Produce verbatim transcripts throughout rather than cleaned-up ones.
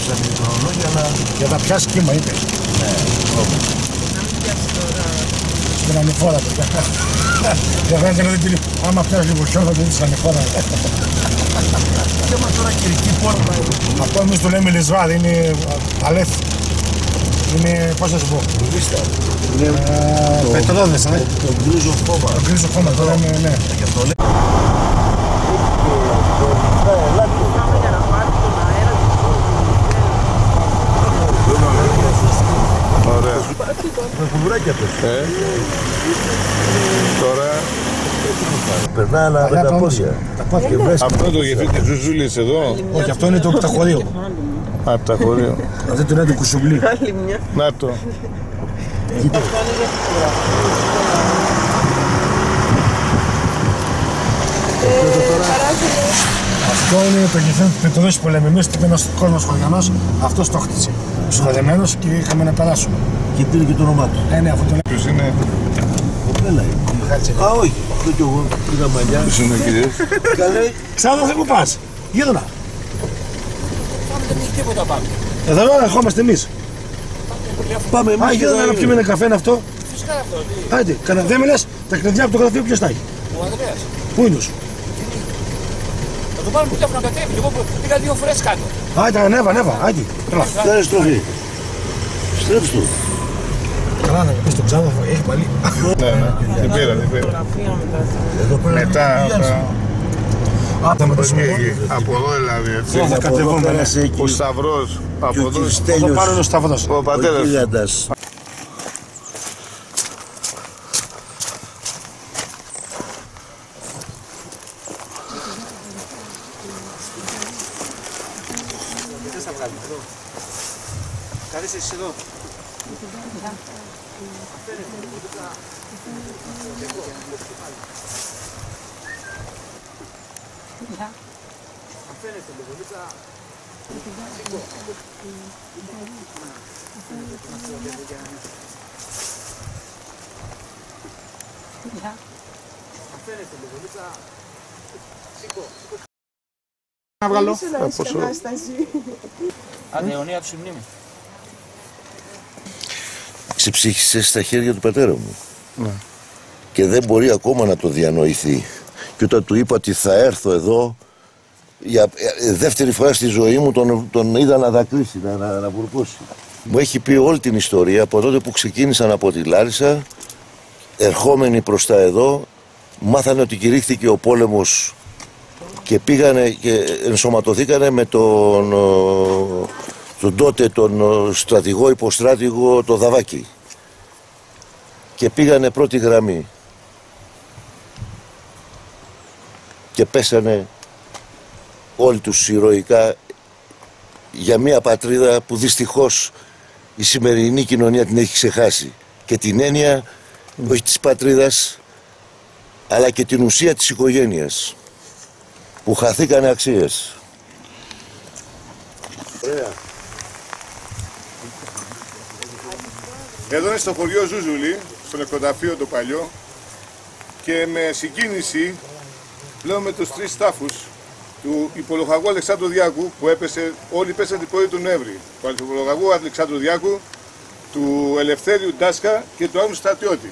ρίξαν οι χρονολόγοι, αλλά για να πιάσει κύμα είπες. ναι, όμως. Να μην πιάσει τώρα. Στην ανηφόρα παιδιά. Για βάζει να δει, άμα πιάσει λίγο χιόν θα το δεις στην ανηφόρα. Και μα τώρα κυρική πόρτα. Αυτό εμείς το λέμε λεσβάδι, είναι αλέφ. Είναι, πώς θα σου πω. Βίστα. Πετρόδες, ναι. Το γκρίζο χώμα. Το γκρίζο χώμα, το λέμε, ναι. Γι' αυτό λέει. Πάμε για να πάρει τον αέρα του. Ωραία. Με κουδουράκια πες. Ε, τώρα Περνά αλλά με τα πόδια. Τα πόδια. Και βρες αυτό το γεφύρι της Ζουζούλης εδώ. Όχι, αυτό είναι το πταχωρίο. Από τα χωρίο. Αυτό το είναι το κουσουμπλί. Άλλη μια. Να το. Αυτό είναι το γεφύρι του Πετροδόση που λέμε εμείς, που ήταν ένας κόσμος χωριανός, αυτός το χτίσε. Σχοδεμένος και είχαμε να περάσουμε. και πήρε και το όνομά του. Ε, ναι, αυτό το λέμε. Ποιος είναι, Κοπέλα είναι. Α, όχι. Αυτό κι εγώ πήγα μαλλιά. ποιος είναι ο κύριος. Καλέ. Ξάδερφε που πας. Γύρνα. Πάμε, δεν έχει τίποτα πάνω. Εδώ ερχόμαστε εμείς. Πάμε εμείς. Α, γύρνα να πιούμε ένα καφέ είναι αυτό. Φυσικά αυτό. τι, Άντε, κανένα δεν με λες, τα κλειδιά από το γραφείο ποιος τα έχει. Ο Ανδρέας. Πού είναι τους. Θα το πάρουμε τηλέφωνο να κατέβει. Εγώ πήγα δύο φορές κάτω. Άντε, ανέβα, ανέβα, άντε. Έλα. Κάνε στροφή. Στρέψ' του. Καλά να πεις τον ξάδερφο, έχει πάλι. Ναι, ναι, την πήρα, την πήρα. Γραφείο μετά. Εδώ πέρα. Μετά, Α, θα με το από σημείο. εκεί, από εδώ δηλαδή, έτσι. Θα κατεβούμε, ναι. πέρασε εκεί. Ο Σταυρός, Και από ο εδώ, κύριος Θα Στέλιος. πάρω το σταυρός. ο Ο πατέρας. γίγαντας. Καθίστε εσείς εδώ. Να βγάλω. Άντε, αιωνία του η μνήμη. Ξεψύχησε στα χέρια του πατέρα μου. Ναι. Και δεν μπορεί ακόμα να το διανοηθεί. Και όταν του είπα ότι θα έρθω εδώ, για ε, δεύτερη φορά στη ζωή μου τον, τον είδα να δακρύσει, να, να, να βουρκώσει. Μου έχει πει όλη την ιστορία από τότε που ξεκίνησαν από τη Λάρισα, ερχόμενοι προς τα εδώ, μάθανε ότι κηρύχθηκε ο πόλεμος και πήγανε και ενσωματωθήκανε με τον, τον τότε τον στρατηγό υποστράτηγο το Δαβάκη και πήγανε πρώτη γραμμή και πέσανε όλοι τους ηρωικά για μια πατρίδα που δυστυχώς η σημερινή κοινωνία την έχει ξεχάσει και την έννοια mm. όχι της πατρίδας αλλά και την ουσία της οικογένειας που χαθήκανε αξίες. Ωραία. Εδώ είναι στο χωριό Ζούζουλη, στο νεκροταφείο το παλιό και με συγκίνηση βλέπουμε τους τρεις τάφους του υπολογαγού Αλεξάνδρου Διάκου που έπεσε, όλοι πέσαν την πρώτη του Νοέμβρη. Του υπολογαγού Αλεξάνδρου Διάκου, του Ελευθέριου Ντάσκα και του άλλου στρατιώτη.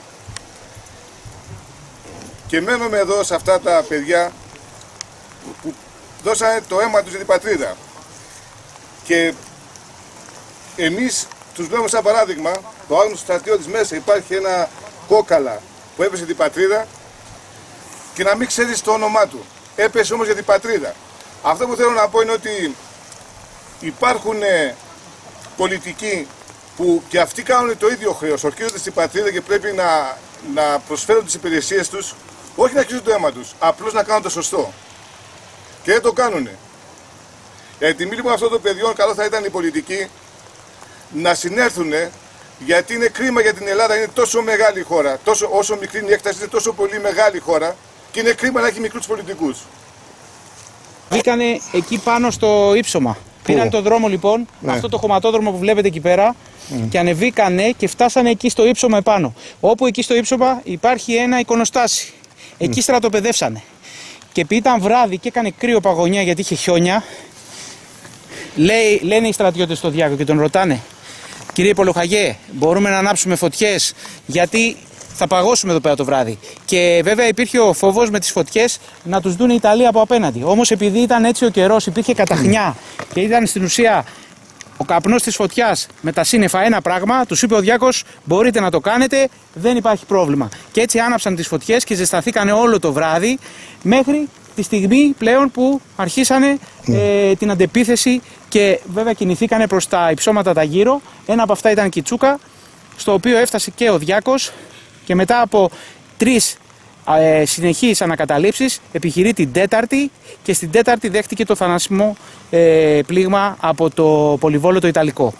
Και μένουμε εδώ σε αυτά τα παιδιά που δώσανε το αίμα τους για την πατρίδα. Και εμείς τους βλέπουμε σαν παράδειγμα, το άλλο στρατιώτης μέσα υπάρχει ένα κόκαλα που έπεσε την πατρίδα και να μην ξέρεις το όνομά του. Έπεσε όμως για την πατρίδα. Αυτό που θέλω να πω είναι ότι υπάρχουν πολιτικοί που και αυτοί κάνουν το ίδιο χρέος, ορκίζονται στην πατρίδα και πρέπει να, να προσφέρουν τις υπηρεσίες τους, όχι να αρχίζουν το αίμα τους, απλώς να κάνουν το σωστό. Και δεν το κάνουνε. Για την τιμή λοιπόν αυτών των παιδιών, καλό θα ήταν οι πολιτικοί να συνέρθουν, γιατί είναι κρίμα για την Ελλάδα, είναι τόσο μεγάλη χώρα, τόσο, όσο μικρή είναι η έκταση, είναι τόσο πολύ μεγάλη χώρα και είναι κρίμα να έχει μικρούς πολιτικούς. Μπήκανε εκεί πάνω στο ύψωμα. Πήραν τον δρόμο λοιπόν, Ναι. αυτό το χωματόδρομο που βλέπετε εκεί πέρα, mm. και ανεβήκανε και φτάσανε εκεί στο ύψωμα επάνω. Όπου εκεί στο ύψωμα υπάρχει ένα εικονοστάσι. Εκεί mm. στρατοπεδεύσανε. Και επειδή ήταν βράδυ και έκανε κρύο παγωνιά γιατί είχε χιόνια, Λέει, λένε οι στρατιώτες στο Διάκο και τον ρωτάνε, κύριε Πολοχαγέ, μπορούμε να ανάψουμε φωτιές, γιατί θα παγώσουμε εδώ πέρα το βράδυ. Και βέβαια υπήρχε ο φόβος με τις φωτιές να τους δουν οι Ιταλοί από απέναντι. Όμως επειδή ήταν έτσι ο καιρός, υπήρχε καταχνιά και ήταν στην ουσία ο καπνός της φωτιάς με τα σύννεφα ένα πράγμα, τους είπε ο Διάκος, μπορείτε να το κάνετε, δεν υπάρχει πρόβλημα. Και έτσι άναψαν τις φωτιές και ζεσταθήκανε όλο το βράδυ μέχρι τη στιγμή πλέον που αρχίσανε ε, την αντεπίθεση και βέβαια κινηθήκανε προς τα υψώματα τα γύρω. Ένα από αυτά ήταν Κιτσούκα, στο οποίο έφτασε και ο Διάκος και μετά από τρεις ε, συνεχείς ανακαταλήψεις επιχειρεί την τέταρτη και στην τέταρτη δέχτηκε το θανάσιμο ε, πλήγμα από το πολυβόλο το Ιταλικό.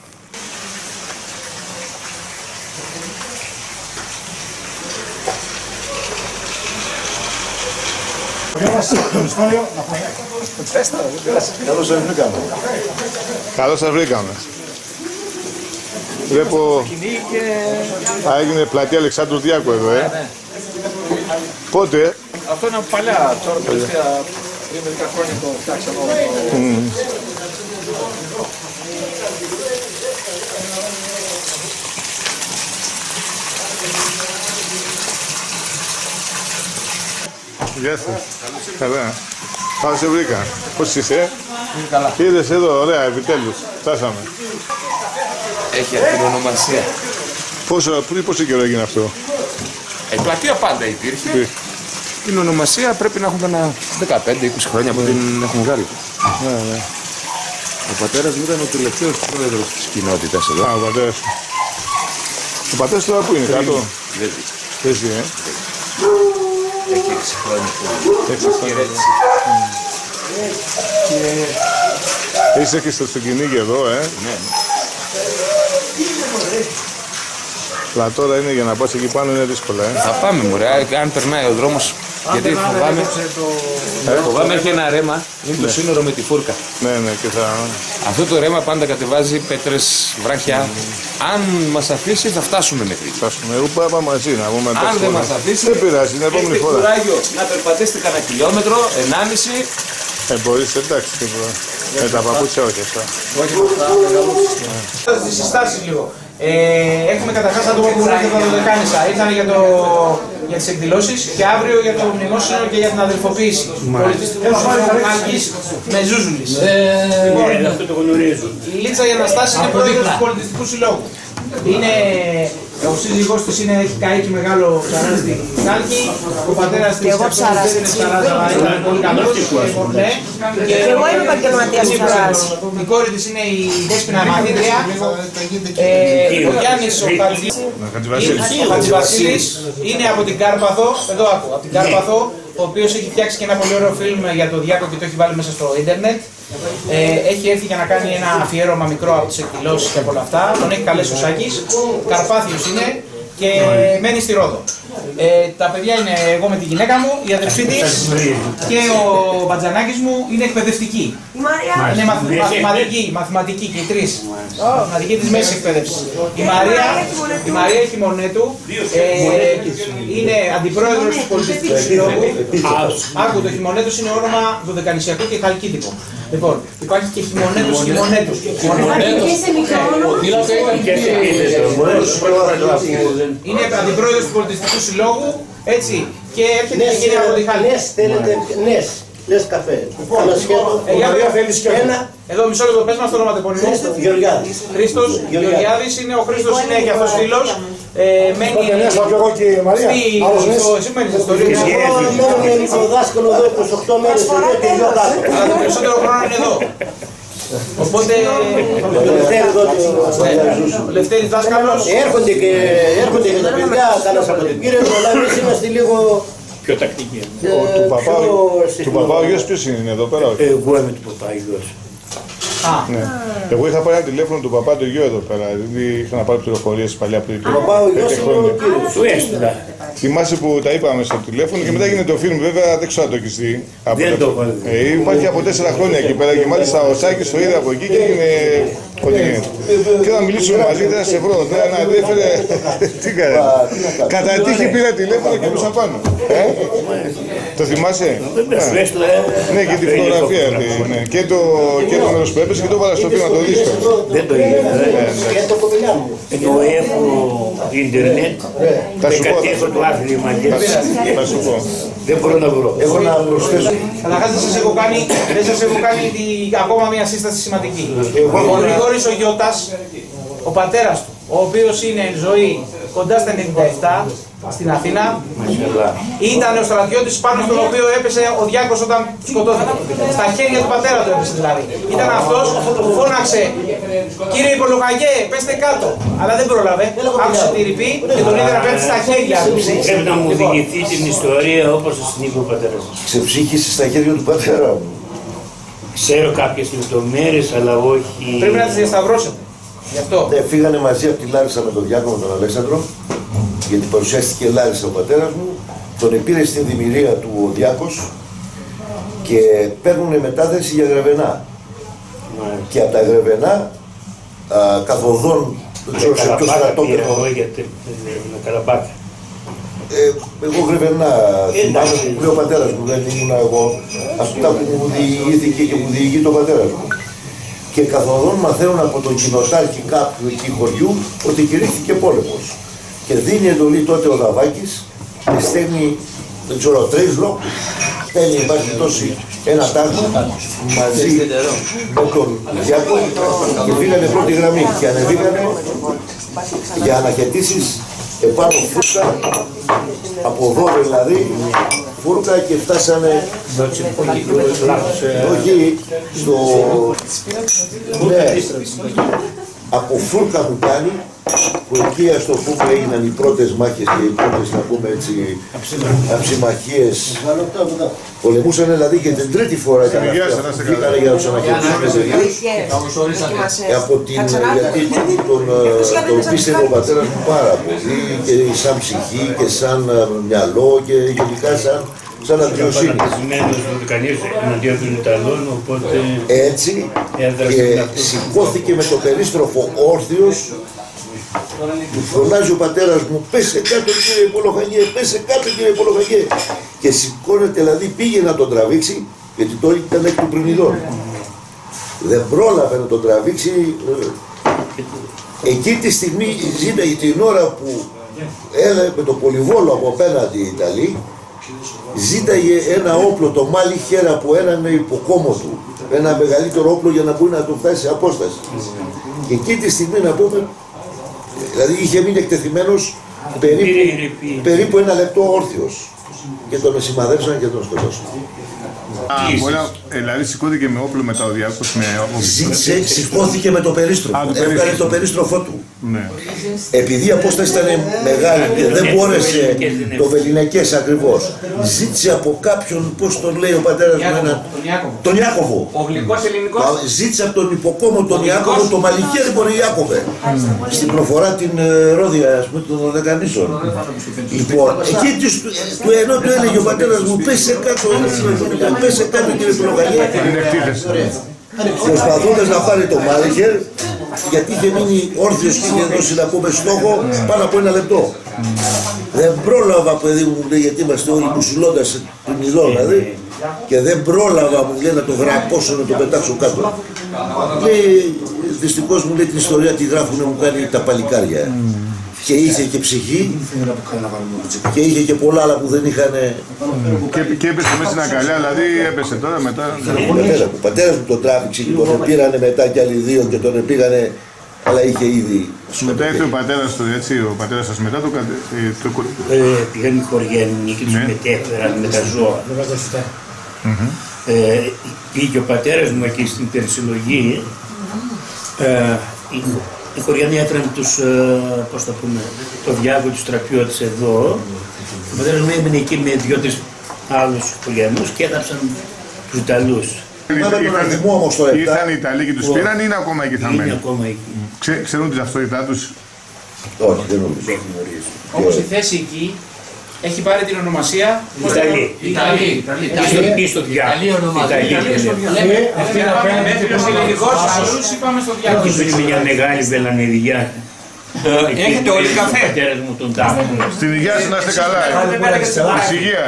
Καλώς σας βρήκαμε. Καλώς σας βρήκαμε. Βλέπω Α, έγινε πλατεία Αλεξάνδρου Διάκου εδώ, ε. Ναι. Πότε? Αυτό είναι παλιά, τώρα τελευταία πριν μερικά χρόνια το φτιάξαμε όλο. Γεια σας. Καλά. Καλώς σε βρήκα. Πώς είσαι? Καλά. Είδες εδώ, ωραία, επιτέλους. Φτάσαμε. Έχει αυτή την ονομασία. Πόσο, πόσο καιρό έγινε αυτό? Η πλατεία πάντα υπήρχε. Την ονομασία πρέπει να έχουμε ένα δεκαπέντε είκοσι χρόνια που την έχουμε βγάλει. Ναι, ναι. Ο πατέρας μου ήταν ο τελευταίος πρόεδρος της κοινότητας εδώ. Α, ο πατέρας. Ο πατέρας τώρα που είναι, κάτω? Δεν ζει. Δεν ζει, ε. Έχει έξι χρόνια που Έξι χρόνια. Είσαι και στο κυνήγι εδώ, ε. Ναι. Αλλά τώρα είναι για να πας εκεί πάνω είναι δύσκολα, ε. Θα πάμε μωρέ, αν περνάει ο δρόμος. Γιατί φοβάμαι, ε, φοβάμαι έχει ένα ρέμα, είναι το σύνορο με τη φούρκα. Ναι, ναι, και θα... Αυτό το ρέμα πάντα κατεβάζει πέτρες, βράχια. Αν μας αφήσει θα φτάσουμε μέχρι εκεί. φτάσουμε. Εγώ πάω μαζί να πούμε. Αν δεν μας αφήσει, δεν πειράζει, την επόμενη έχετε φορά. κουράγιο να περπατήσετε κανένα χιλιόμετρο, ενάμιση. Ε, μπορείς, εντάξει, και με τα παπούτσια όχι αυτά. Όχι, θα Τις συστάσεις λίγο. Ε, έχουμε καταρχάς άτομα που ήρθαν από το Δεκάνησα. Ήρθαν για, το, για τις εκδηλώσεις και αύριο για το μνημόσυνο και για την αδελφοποίηση. Πολιτιστικούς Άλκης με Ζούζουλης. Ναι, αυτό το γνωρίζω. Η Λίτσα η Αναστάση είναι πρόεδρος του Πολιτιστικού Συλλόγου. Είναι, ο σύζυγός της είναι, έχει καίκι μεγάλο ψαρά στη Κάλκη. Ο πατέρας της είναι ψαράς, αλλά ήταν πολύ καλός. Ναι. Και εγώ είμαι επαγγελματίας ψαράς. Η κόρη της είναι η Δέσποινα μαθήτρια. Ο Γιάννης ο Χατζηβασίλης είναι από την Κάρπαθο, εδώ άκου, από την Κάρπαθο, ο οποίος έχει φτιάξει και ένα πολύ ωραίο φιλμ για το Διάκο και το έχει βάλει μέσα στο ίντερνετ. Ε, έχει έρθει για να κάνει ένα αφιέρωμα μικρό από τις εκδηλώσεις και από όλα αυτά. Τον έχει καλέσει ο Σάκης. Καρπάθιος είναι και μένει στη Ρόδο. Ε, τα παιδιά είναι εγώ με τη γυναίκα μου, η αδερφή της και ο Μπατζανάκης μου είναι εκπαιδευτική. Η Μαρία. Είναι μαθ, μαθηματική, μαθηματική και οι τρεις. Μαθηματική της μέσης εκπαίδευσης. Η Μαρία, η Μαρία Χιμονέτου ε, είναι αντιπρόεδρος του Πολιτιστικού Συλλόγου. Άκου, το Χιμονέτους είναι όνομα δωδεκανησιακό και χαλκίδικο. Λοιπόν, υπάρχει και Χιμονέτους Χιμονέτους. Είναι αντιπρόεδρος του Πολιτιστικού Συλλόγου, έτσι, και έρχεται και γίνει από τη Χάλκη. Νες θέλετε, νες, νες καφέ. Ένα, εδώ μισό λεπτό, πες μας το όνομα τεπώνυμο. Γεωργιάδης. Χρήστος Γεωργιάδης είναι, ο Χρήστος είναι και αυτός φίλος. Ε, μένει και η Μαρία. στο, εσύ μένεις στο Ρήνο. Εγώ μένω με το δάσκαλο εδώ είκοσι οκτώ μέρες εδώ και δυο δάσκαλο. Αλλά το περισσότερο χρόνο είναι εδώ. Οπότε, ο Λευτέρης δάσκαλος. Έρχονται και, έρχονται και τα παιδιά, κάνας από την Πύραυλο, αλλά εμείς είμαστε λίγο... Πιο τακτική. Του παπά, του παπά ο γιος ποιος είναι εδώ πέρα? Εγώ είμαι του παπά γιος. Ναι. Εγώ είχα πάρει ένα τηλέφωνο του παπά του γιο εδώ πέρα, δηλαδή είχα να πάρει πληροφορίες παλιά πριν. Του παπά ο γιος είναι ο κύριος. Του έστειλα. Θυμάσαι που τα είπαμε στο τηλέφωνο και μετά έγινε το φιλμ, βέβαια δεν ξέρω αν το έχεις δει. Δεν το έχω δει. Ε, υπάρχει από τέσσερα χρόνια εκεί πέρα και μάλιστα ο Σάκης το είδε από εκεί και έγινε ό,τι γίνεται. Και να μιλήσουμε μαζί, δεν θα σε βρω, δεν να έφερε. Τι έκανε. Κατά τύχη πήρα τηλέφωνο και έπεσα πάνω. Ε? Το θυμάσαι? Ναι, και τη φωτογραφία. Ναι. Και το, και το μέρος που έπεσε και το βάλα στο βήμα το δίσκο. Δεν το είδα. Ενώ έχω ίντερνετ, δεν κατέχω το άθλημα και θα σου πω. δεν μπορώ να βρω. Έχω να προσθέσω. Καταρχάς δεν σας έχω κάνει, δεν σας έχω κάνει τη, ακόμα μια σύσταση σημαντική. Ο Γρηγόρης ο Γιώτας, ο πατέρας του, ο οποίος είναι εν ζωή κοντά στα ενενήντα επτά στην Αθήνα, ήταν ο στρατιώτης πάνω στον οποίο έπεσε ο Διάκος όταν σκοτώθηκε. Στα χέρια του πατέρα του έπεσε δηλαδή. Ήταν αυτός που φώναξε, κύριε Υπολογαγέ, πέστε κάτω. Αλλά δεν πρόλαβε, άκουσε τη ρηπή και τον είδε να πέφτει στα χέρια του. Πρέπει να μου διηγηθεί την ιστορία όπως την είπε ο πατέρας μου. Ξεψύχησε στα χέρια του πατέρα μου. Ξέρω κάποιες λεπτομέρειες, αλλά όχι... Πρέπει να τις διασταυρώσετε. Γι' αυτό. Ναι, φύγανε μαζί από τη Λάρισα με τον Διάκο, με τον Αλέξανδρο, γιατί παρουσιάστηκε Λάρισα ο πατέρας μου, τον επήρε στην δημιουργία του ο Διάκος και παίρνουν μετάθεση για Γρεβενά. Ναι. Και από τα Γρεβενά, α, καθοδόν, δεν ξέρω σε ποιο στρατόπεδο. Εγώ γιατί με Καραμπάκα. Ε, εγώ Γρεβενά θυμάμαι που λέει ο πατέρας μου, δεν ήμουν εγώ, αυτά που μου διηγήθηκε και μου διηγεί τον πατέρας μου. Και καθοδόν μαθαίνουν από τον κοινοτάρχη κάποιου εκεί χωριού ότι κηρύχθηκε πόλεμος. Και δίνει εντολή τότε ο Δαβάκης και στέλνει, δεν ξέρω, τρέιζλο, στέλνει υπάρχει τόση ένα τάγμα μαζί με τον Διάκο και πήγανε πρώτη γραμμή και ανεβήκανε για αναχαιτήσεις επάνω φούρκα, από δώρο δηλαδή, φούρκα και φτάσανε, όχι, στο, ναι, από φούρκα που κάνει, που εκεί ας το πούμε έγιναν οι πρώτες μάχες και οι πρώτες να πούμε έτσι αψιμαχίες. Πολεμούσαν δηλαδή και την τρίτη φορά ήταν αυτά, βγήκανε για να τους αναχαιτήσουν από την, γιατί τον, τον πίστευε ο πατέρας μου πάρα πολύ και σαν ψυχή και σαν μυαλό και γενικά σαν σαν αδειοσύνη. Έτσι και σηκώθηκε με το περίστροφο όρθιος. Του φωνάζει ο πατέρας μου, πέσε κάτω κύριε Υπολογαγέ, πέσε κάτω κύριε Υπολογαγέ. Και σηκώνεται, δηλαδή πήγε να τον τραβήξει, γιατί τώρα ήταν εκ του πριμνιδών. Δεν πρόλαβε να τον τραβήξει. Εκεί τη στιγμή ζήταγε την ώρα που έλαβε με το πολυβόλο από απέναντι οι Ιταλοί, ζήταγε ένα όπλο, το μάλι χέρα από έναν υποκόμο του. Ένα μεγαλύτερο όπλο για να μπορεί να του φτάσει σε απόσταση. Και εκεί τη στιγμή να πούμε, δηλαδή είχε μείνει εκτεθειμένος περίπου, περίπου ένα λεπτό όρθιος και τον σημαδέψαν και τον σκοτώσαν. Α, μπορεί να, δηλαδή σηκώθηκε με όπλο μετά ο Διάκος με Ζήτησε, σηκώθηκε με το περίστροφο, έβγαλε το περίστροφό του. Ναι. Επειδή η απόσταση ήταν μεγάλη και δεν μπόρεσε το βεληνικές ακριβώς, ζήτησε από κάποιον, πώς τον λέει ο πατέρας μου, ένα, τον Ιάκωβο. Ο γλυκός ελληνικός. Ζήτησε από τον υποκόμο τον Ιάκωβο, το μαλλικέρι μπορεί Ιάκωβε. Στην προφορά την Ρόδια, ας πούμε, των Δεκανήσων. Λοιπόν, εκεί του ενώ του έλεγε ο πατέρας μου, πέσε κάτω, πέσε κάτω κύριε Υπολογαγέ. Προσπαθώντας να πάρει το Μάλιχερ, γιατί είχε μείνει όρθιος και είχε δώσει να πούμε στόχο πάνω από ένα λεπτό. Δεν πρόλαβα, παιδί μου, λέει, γιατί είμαστε όλοι μουσουλώντας την ειδό, δηλαδή, και δεν πρόλαβα, μου λέει, να το γραπώσω, να το πετάξω κάτω. Λέει, δυστυχώς μου λέει την ιστορία, τη γράφουνε, μου κάνει τα παλικάρια. Και είχε και ψυχή και είχε και πολλά άλλα που δεν είχαν. Και, και έπεσε μέσα στην αγκαλιά, δηλαδή έπεσε τώρα μετά. Ο πατέρας μου τον τράβηξε και τον πήρανε μετά κι άλλοι δύο και τον πήγανε, αλλά είχε ήδη. Μετά ήρθε ο πατέρας του, έτσι, ο πατέρας σας μετά το κατε... Πήγαν οι χωριανοί και τους μετέφεραν με τα ζώα. Πήγε ο πατέρας μου εκεί στην Περσιλογή. Οι χωριανοί έφεραν τους, πώς θα πούμε, το Διάκο, τους στρατιώτες εδώ. Ο πατέρας μου έμεινε εκεί με δυο-τρεις άλλους χωριανούς και έγραψαν τους Ιταλούς. Ήρθαν οι Ιταλοί και τους πήραν ή είναι ακόμα εκεί θαμμένοι? Είναι ακόμα εκεί. Ξε, ξέρουν τις ταυτότητά τους? Όχι, δεν νομίζω. Όμως η θέση εκεί έχει πάρει την ονομασία. Ιταλή. Ιταλή. Ή στο διάβολο. Αυτή είναι απέναντι και αλλούς είπαμε στο διάβολο. Είναι μια μεγάλη βελανιδιά. Έχετε όλοι καφέ. Πατέρας μου τον τάφο. Στην υγεία σας να είστε καλά. Στην υγεία.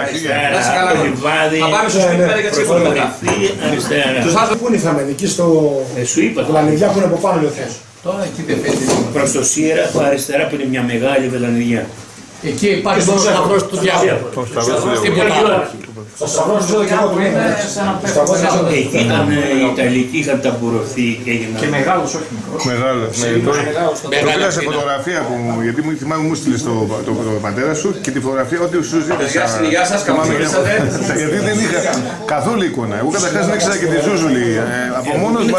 Θα πάμε στο σπίτι πέρα για τσίφωνο μετά. Αριστερά. Πού είναι η Φλαμενική στο Σου είπα τώρα. Λανιδιά που είναι από πάνω λεθές. Τώρα εκεί δεν φαίνεται. Προς το Σύρα, από αριστερά που είναι μια μεγάλη βελανιδιά. Εκεί υπάρχει το σταυρός του διάβολου. Στην Πολυόρκη. Στο σταυρό του και εγώ του είναι. Εκεί ήταν οι Ιταλικοί, είχαν ταμπουρωθεί και έγιναν. Και μεγάλος, όχι μικρός. Μεγάλο. Το πήρα σε φωτογραφία που μου, γιατί μου θυμάμαι μου στείλε το, το, το πατέρα σου και τη φωτογραφία ότι σου ζήτησα. Γεια σας, γεια σας, καλώς ήρθατε. Γιατί δεν είχα καθόλου εικόνα. Εγώ καταρχάς δεν ήξερα και τη Ζούζουλη. Ε, από μόνος μου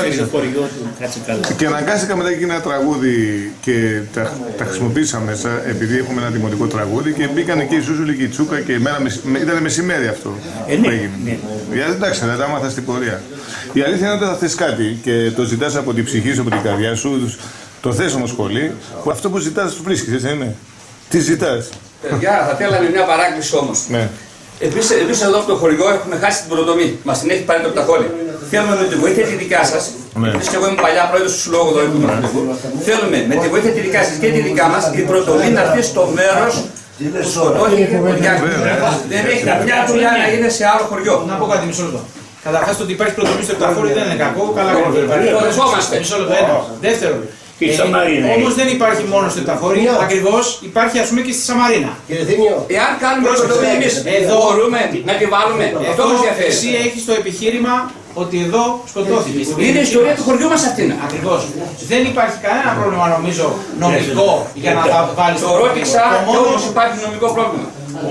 και αναγκάστηκα μετά και ένα τραγούδι και τα, τα χρησιμοποίησα μέσα επειδή έχουμε ένα δημοτικό τραγούδι και μπήκαν εκεί η Ζούζουλη και η Τσούκα και ήταν μεσημέρι αυτό. Ε, ναι, ναι. Γιατί εντάξει, δεν τα άμαθα στην πορεία. Η αλήθεια είναι ότι θα θες κάτι και το ζητάς από την ψυχή σου, από την καρδιά σου, το θες όμως πολύ, που αυτό που ζητάς το βρίσκεις, έτσι είναι. Τι ζητάς. Παιδιά, θα θέλαμε μια παράκληση όμως. Ναι. Εμείς, εμείς εδώ από το χωριό έχουμε χάσει την προδομή. Μας την έχει πάρει το πταχόλι. Θέλουμε με τη βοήθεια τη δικιά σας, ναι. Εμείς και εγώ είμαι παλιά πρόεδρος του Συλλόγου εδώ, ναι. Θέλουμε με τη βοήθεια τη δικιά σας και τη δικιά μας η προδομή να έρθει στο μέρος που σκοτώθηκε ο Γιάννης. Δεν έχει καμιά δουλειά να είναι σε άλλο χωριό. Να πω κάτι, μισό λεπτό. Καταρχάς το ότι υπάρχει προτομή στο Επταχώρι δεν είναι κακό, καλά Χωριζόμαστε. Μισό λεπτό, ένα. Δεύτερον, ε, όμως δεν υπάρχει μόνο στο Επταχώρι, ακριβώς υπάρχει ας πούμε και στη Σαμαρίνα. Εάν κάνουμε προτομή εμείς, μπορούμε να τη βάλουμε. Αυτό μας διαφέρει. Εσύ έχεις το επιχείρημα ότι εδώ σκοτώθηκε. Είναι η ιστορία του χωριού μας αυτή. Ακριβώς. Δεν υπάρχει κανένα πρόβλημα νομίζω νομικό για να τα βάλεις. Το ρώτησα και όμως υπάρχει νομικό πρόβλημα.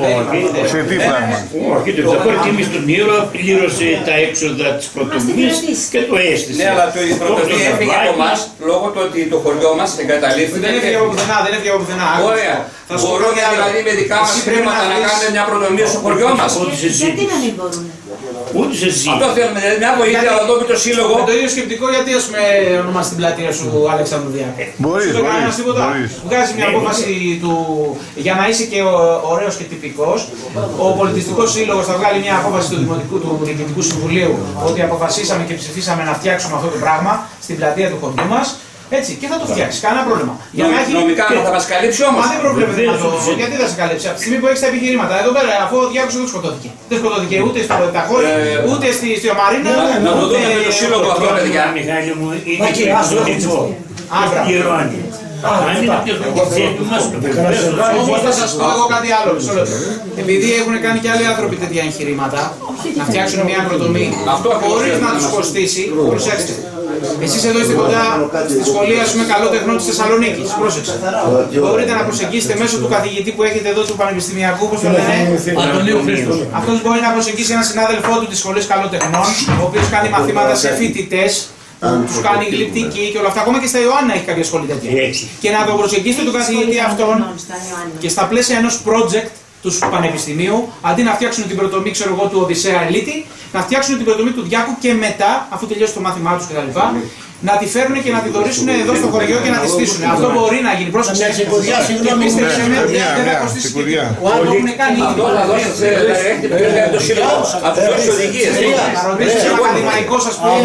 Σε τι πράγμα. Όχι, το Επταχώρι τίμησε τον Ήρωα, πλήρωσε τα έξοδα της πρωτομής και το έστησε. Ναι, αλλά η πρωτομή έφυγε από εμάς λόγω του ότι το χωριό μας εγκαταλείφθηκε. Δεν έφυγε από πουθενά, δεν έφυγε από πουθενά. Ωραία. Μπορούμε δηλαδή με δικά μας χρήματα να κάνουμε μια πρωτομία στο χωριό μας. Γιατί να μην μπορούν. Ούτε σε ζει. Αυτό θέλουμε, δηλαδή μια βοήθεια εδώ με το σύλλογο. Με το ίδιο σκεπτικό, γιατί ας πούμε ονομάσει την πλατεία σου Αλεξάνδρου Διάκη. Μπορείς, μπορείς, μπορείς. Βγάζει μια απόφαση του, για να είσαι και ωραίος και τυπικός. Ο Πολιτιστικός Σύλλογος θα βγάλει μια απόφαση του Δημοτικού του Διοικητικού Συμβουλίου ότι αποφασίσαμε και ψηφίσαμε να φτιάξουμε αυτό το πράγμα στην πλατεία του χωριού μας. Έτσι, και θα το φτιάξει, κανένα πρόβλημα. Για να έχει... Νομικά και... θα μας καλύψει όμως. Μα δεν προβλέπεται να το... Γιατί θα σε καλύψει, από τη στιγμή που έχεις τα επιχειρήματα. Εδώ πέρα, αφού ο Διάκος δεν σκοτώθηκε. Δεν σκοτώθηκε ούτε στο Επταχώρι, ε... ούτε στη Μαρίνα. Να το δούμε με το σύλλογο αυτό, παιδιά. Μιχάλη μου, είναι και αυτό. Πληρώνει. Αν είναι πιο θετικό μας το πληρώνει. Όμως θα σας πω εγώ κάτι άλλο. Επειδή έχουν κάνει και άλλοι άνθρωποι τέτοια εγχειρήματα, να φτιάξουν μια πρωτομή, χωρίς να τους κοστίσει, προσέξτε. Εσείς εδώ είστε κοντά στη σχολή ας πούμε καλό τεχνών της Θεσσαλονίκης. Πρόσεξε. Μπορείτε να προσεγγίσετε μέσω του καθηγητή που έχετε εδώ του Πανεπιστημιακού, όπως το λένε, Αντωνίου Χρήστο. Αυτός μπορεί να προσεγγίσει έναν συνάδελφό του της σχολής καλών τεχνών, ο οποίος κάνει μαθήματα σε φοιτητές, τους κάνει γλυπτική και όλα αυτά. Ακόμα και στα Ιωάννα έχει κάποια σχολή τέτοια. Και να τον προσεγγίσετε τον καθηγητή αυτόν και στα πλαίσια ενός project του Πανεπιστημίου, αντί να φτιάξουν την πρωτομή ξέρω εγώ, του Οδυσσέα Ελίτη, να φτιάξουν την πρωτομή του Διάκου και μετά, αφού τελειώσει το μάθημά του κτλ., να τη φέρουν και να τη δωρήσουν εδώ στο χωριό και να τη στήσουν. Αυτό μπορεί να γίνει. Πρόσεξε. Και πίστεψε με, δεν θα κοστίσει τίποτα. Ο άλλος έχουν κάνει ήδη. Αυτό θα δώσετε το σύλλογο. Θα του δώσει οδηγίες. Θα ρωτήσεις ένα ακαδημαϊκό σας πω.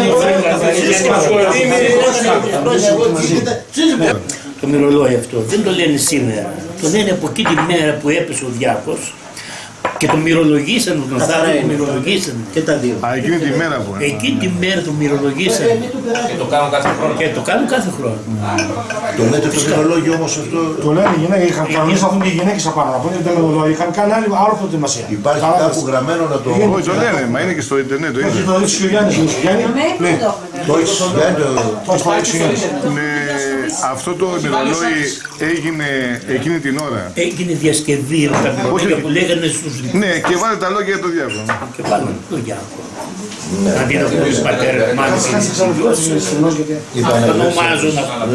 Το μυρολόι αυτό δεν το λένε σήμερα. Το λένε από εκεί τη μέρα που έπεσε ο Διάκος και το μυρολογήσαν, τον θάρρο το μυρολογήσαν. Και τα δύο. Α, εκείνη τη μέρα που είναι. Εκείνη τη μέρα το μυρολογήσαν. Και το κάνουν κάθε χρόνο. Και το κάνουν κάθε χρόνο. Το λέτε το μυρολόγιο όμως αυτό. Το λένε οι γυναίκες, είχαν κανονίσει να δουν και οι γυναίκες απάνω. Από το μυρολόγιο είχαν κάνει άλλο προετοιμασία. Υπάρχει κάπου γραμμένο να το. Όχι, το λένε, μα είναι και στο Ιντερνετ. Όχι, το δείξει ο Γιάννης. Το έχεις Γιάννη. Αυτό το μυρολόι έγινε εκείνη την ώρα. Έγινε διασκευή από τα μυρολόγια που λέγανε στους δικούς. Ναι, και βάλε τα λόγια για τον Διάκο. Και βάλε το Διάκο. Αντί να πούμε στους πατέρες, μάλιστα. Αυτό ονομάζουν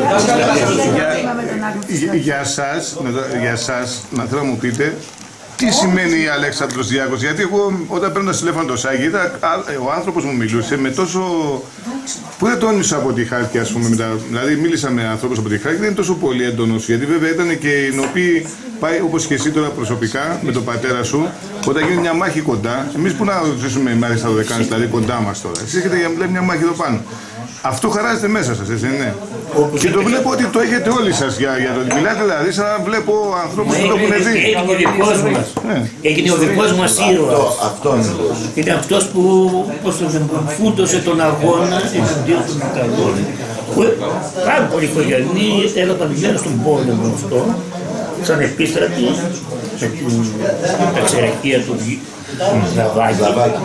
Για σας, για σας, να θέλω να μου πείτε, τι σημαίνει Αλέξανδρος Διάκος, γιατί εγώ όταν παίρνω το τηλέφωνο το Σάγη, ο άνθρωπος μου μιλούσε με τόσο... που δεν τόνισα από τη Χάρκη, ας πούμε, μετά. Δηλαδή μίλησα με ανθρώπους από τη Χάρκη, δεν είναι τόσο πολύ έντονος, γιατί βέβαια ήταν και οι οποίοι πάει όπως και εσύ τώρα προσωπικά με τον πατέρα σου, όταν γίνει μια μάχη κοντά, εμείς που να ζήσουμε ημέρες στα δωδεκάνησα, δηλαδή κοντά μας τώρα. Εσείς έχετε για μια μάχη εδώ πάνω. Αυτό χαράζεται μέσα σας, έτσι δεν είναι? Και το βλέπω ότι το έχετε όλοι σας για, για το μιλάτε, δηλαδή σαν να βλέπω ανθρώπους που το έχουν δει. Έγινε ο δικός μας. Έγινε ο δικός μας ήρωας. Αυτό είναι αυτός που φούντωσε τον αγώνα εναντίον των Ιταλών. Πάρα πολλοί οικογενεί έλαβαν μέρος στον πόλεμο αυτό, σαν επίστρατοι, με την εξαιρετία του Δαβάκη.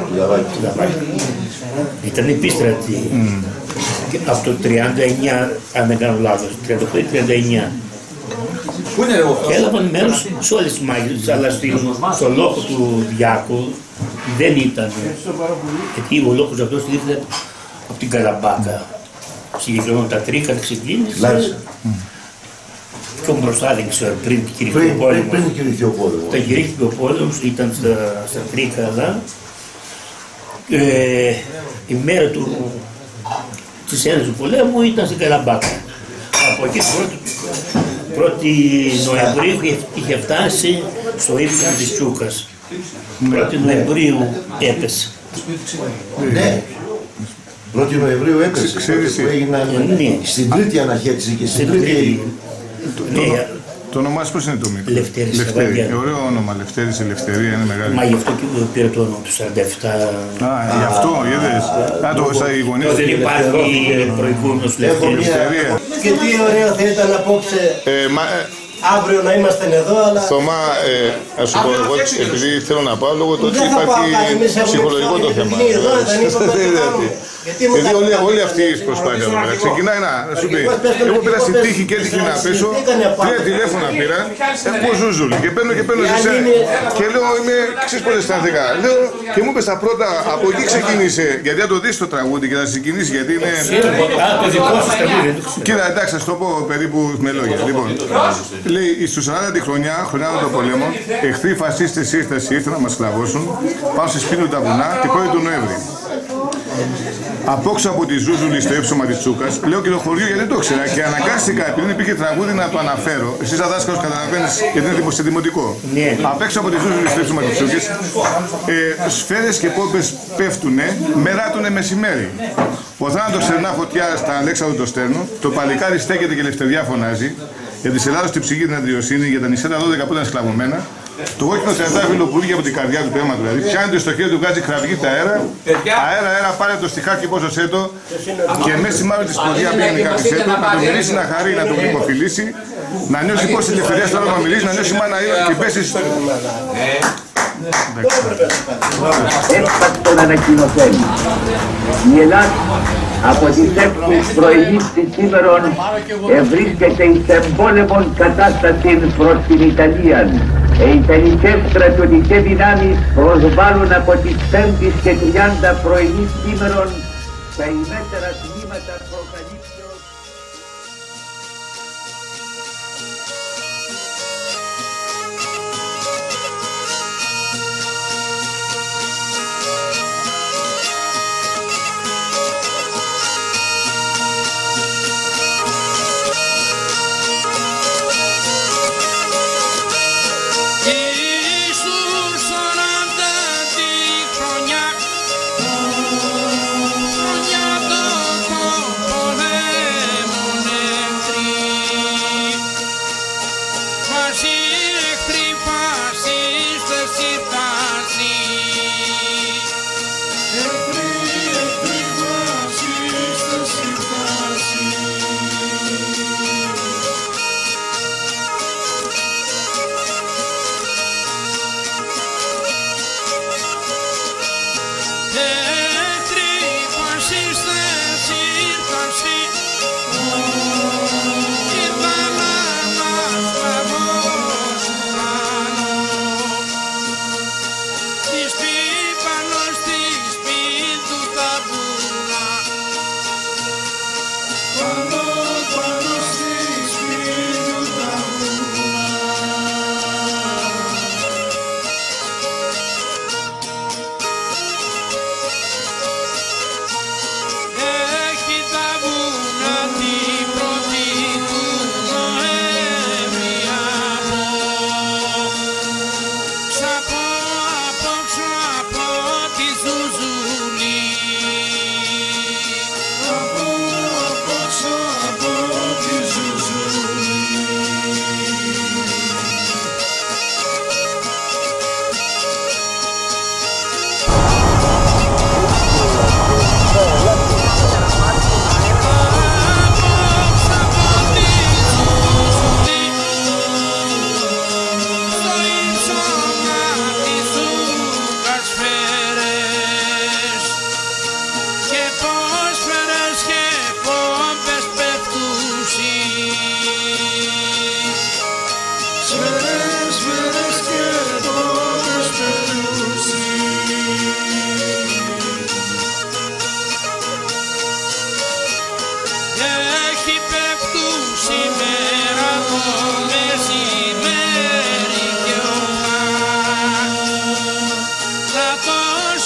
Ήταν επίστρατοι. Από το τριάντα εννιά, αν δεν κάνω λάθος, τριάντα οκτώ τριάντα εννιά. Και έλαβαν μέρος σε όλες τις μάχες, αλλά στο λόγο του Διάκου δεν ήταν. Γιατί ο λόγος αυτός ήρθε από την Καλαμπάκα. Συγκεκριμένα τα Τρίκα ξεκίνησε. Πιο μπροστά δεν ξέρω, πριν κηρυχθεί ο πόλεμος. Πριν κηρυχθεί ο πόλεμος. Όταν κηρύχθηκε ο πόλεμος ήταν στα, στα Τρίκαλα. Ε, η μέρα του, της έναρξης του πολέμου ήταν στην Καλαμπάκα. Από εκεί πρώτη Νοεμβρίου είχε φτάσει στο ύψος της Τσούκας. πρώτη Νοεμβρίου έπεσε. Ναι. πρώτη Νοεμβρίου έπεσε. Ξέρεις τι. Στην τρίτη αναχέτηση και στην τρίτη... Το όνομά σου πώς είναι το μικρό? Λευτέρης. Λευτέρη. Ωραίο όνομα, Λευτέρης, Ελευθερία, είναι μεγάλη. Μα γι' αυτό και πήρε το όνομα του σαράντα επτά. Α, γι' αυτό, είδες. Α, το στα γονείς. Δεν υπάρχει προηγούμενος Λευτέρης. Και τι ωραίο θα ήταν απόψε. Αύριο να είμαστε εδώ, αλλά... Θωμά, ας σου πω εγώ, επειδή θέλω να πάω, λόγω του ότι υπάρχει ψυχολογικό το θέμα. Γιατί όλη, όλη αυτή η προσπάθεια εδώ πέρα ξεκινάει να, να σου πει. Εγώ πήρα στην τύχη και έτυχε να πέσω, τρία τηλέφωνα πήρα, έχω ζούζουλη και παίρνω και παίρνω σε και λέω, είμαι, ξέρεις πώς αισθάνθηκα. Λέω και μου είπες τα πρώτα, από εκεί ξεκίνησε, γιατί θα το δεις το τραγούδι και θα συγκινήσει, γιατί είναι... Κοίτα, εντάξει, θα το πω περίπου με λόγια. Λοιπόν, λέει, στους σαράντα τη χρονιά, χρονιά των πολέμων, εχθροί φασίστες σύσταση ήρθαν να μας σκλαβώσουν, πάνω σε σπίνουν τα βουνά την πρώτη του Νοέμβρη. Απόξω από τη Ζούζουλη στο ύψωμα της Τσούκας, λέω και το χωριό γιατί το ήξερα και αναγκάστηκα επειδή υπήρχε τραγούδι να το αναφέρω. Εσύ, σαν δάσκαλος, καταλαβαίνεις γιατί είναι σε δημοτικό. Απ' έξω από τη Ζούζουλη στο ύψωμα της Τσούκας, ε, σφαίρες και πόπες πέφτουνε, μεράτουνε μεσημέρι. Ο θάνατος ξερνά φωτιά στα Αλέξανδρο το Στέρνο, το παλικάρι στέκεται και Ελευθεριά φωνάζει, για τη Ελλάδα στην ψυχή την αντιοσύνη, για τα νησιά δώδεκα που ήταν σκλαβωμένα. Το κόκκινο τριαντάφυλλο που βγήκε από την καρδιά του πέμα, δηλαδή πιάνεται στο χέρι του, βγάζει κραυγή τα αέρα. Αέρα, αέρα, πάρε το στιχάκι πόσο σέτο. Και μέσα στη μαύρη τη ποδιά πήγαινε κάτι σέτο. Να τον μιλήσει, να χαρεί, να τον υποφιλήσει. Να νιώσει πώ η ελευθερία στο άλλο να μιλήσει, να νιώσει μάνα ήρωα και πέσει. Έκτακτον ανακοινωθένει. Η Ελλάδα από τις έξι πρωινής της σήμερον ευρίσκεται εις εμπόλεμον κατάσταση προς την Ιταλία. Οι Ιταλικές στρατιωτικές δυνάμεις προσβάλλουν από τις πέμπτης και τριάντα πρωινής σήμερον τα ημέτερα τμήματα προκαλύψεως. Χρονιά, χρονιά το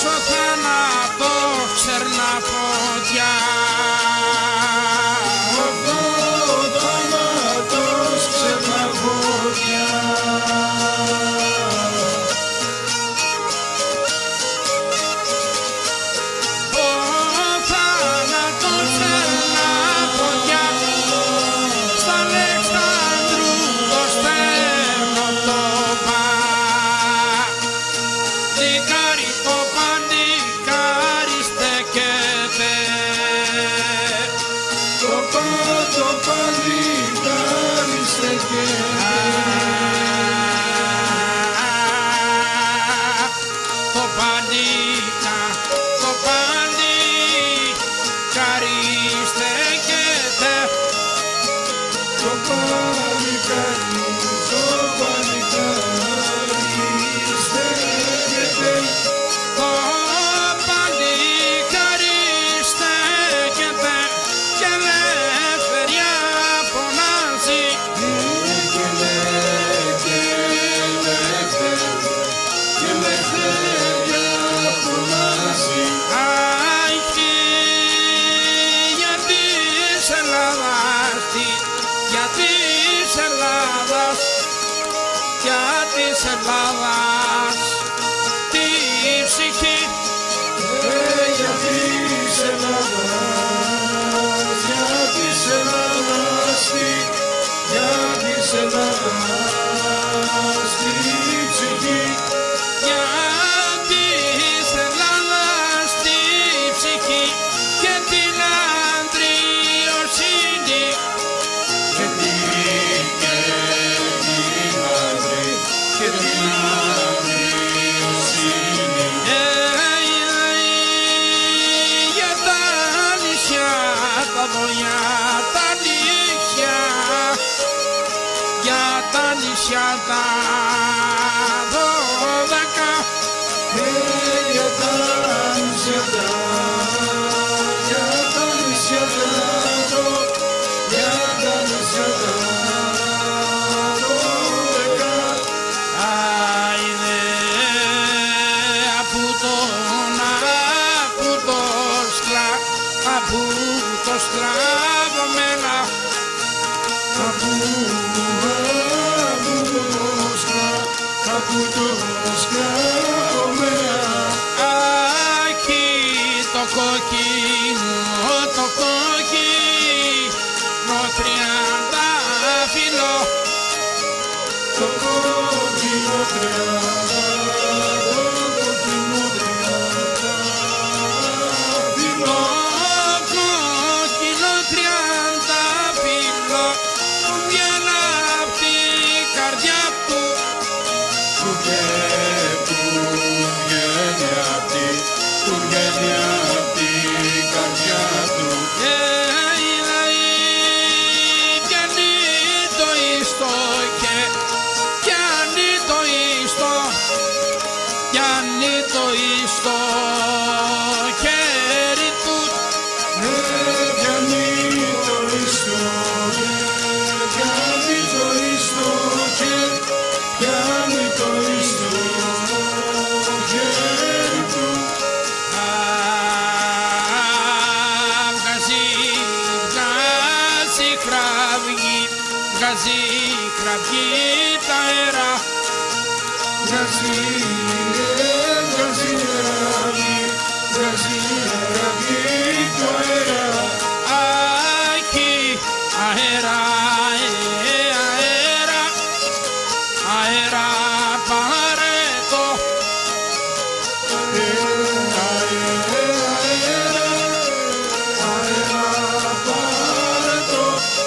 ο θάνατος ξέρνα φωτιά. Ο θάνατος ξέρνα φωτιά. Ο θάνατος ξέρνα φωτιά. Στα Αλεξάνδρου το στέλνω το πα. Δικάρι το παντικάρι στέκεται. Το πάτο παντικάρι στέκεται. Το παντικα, το παντικάρι στέκεται. Το παντικάρι, το παντικάρι στέκεται. Το παντικάρι στέκεται και ελευθερία φωνάζει. Και ελευθερία φωνάζει. Αχι, για της Ελλάδας, για της Ελλάδας, για της Ελλάδας τη ψυχή. Για της Ελλάδας, για της Ελλάδας, για της Ελλάδας τη ψυχή. Για της Ελλάδας τη ψυχή και την αντριοσύνη. Και την και την άντρη και την αντριοσύνη. Για τα νησιά, τα δωριά, τα νησιά, για τα νησιά τα δώδεκα. Για τα νησιά τα, για τα νησιά τα δω, για τα νησιά τα δώδεκα. Άινε από τον από το σκλα, από το σκλαβωμένα. Από από το σκάβωμένα. Αχι, το κόκκινο, το κόκκινο τριαντάφυλλο. Το κόκκινο τριαντάφυλλο, το κόκκινο τριαντάφυλλο. Το κόκκινο τριαντάφυλλο που βγαίνει απ' την καρδιά του. Που βγαίνει απ' την, που βγαίνει απ' την καρδιά του. Πιάνει το ιστό και πιάνει το ιστό, πιάνει το ιστό χέρι του. Πιάνει το ιστό, πιάνει το ιστό και πιάνει το ιστό χέρι του. Βγάζει, βγάζει κραυγή, βγάζει κραυγή τα αέρα. Βγάζει, βγάζει κραυγή, βγάζει κραυγή το αέρα. Αχι, αέρα, αέρα, αέρα πάρε το. Αέρα, αέρα, αέρα πάρε το.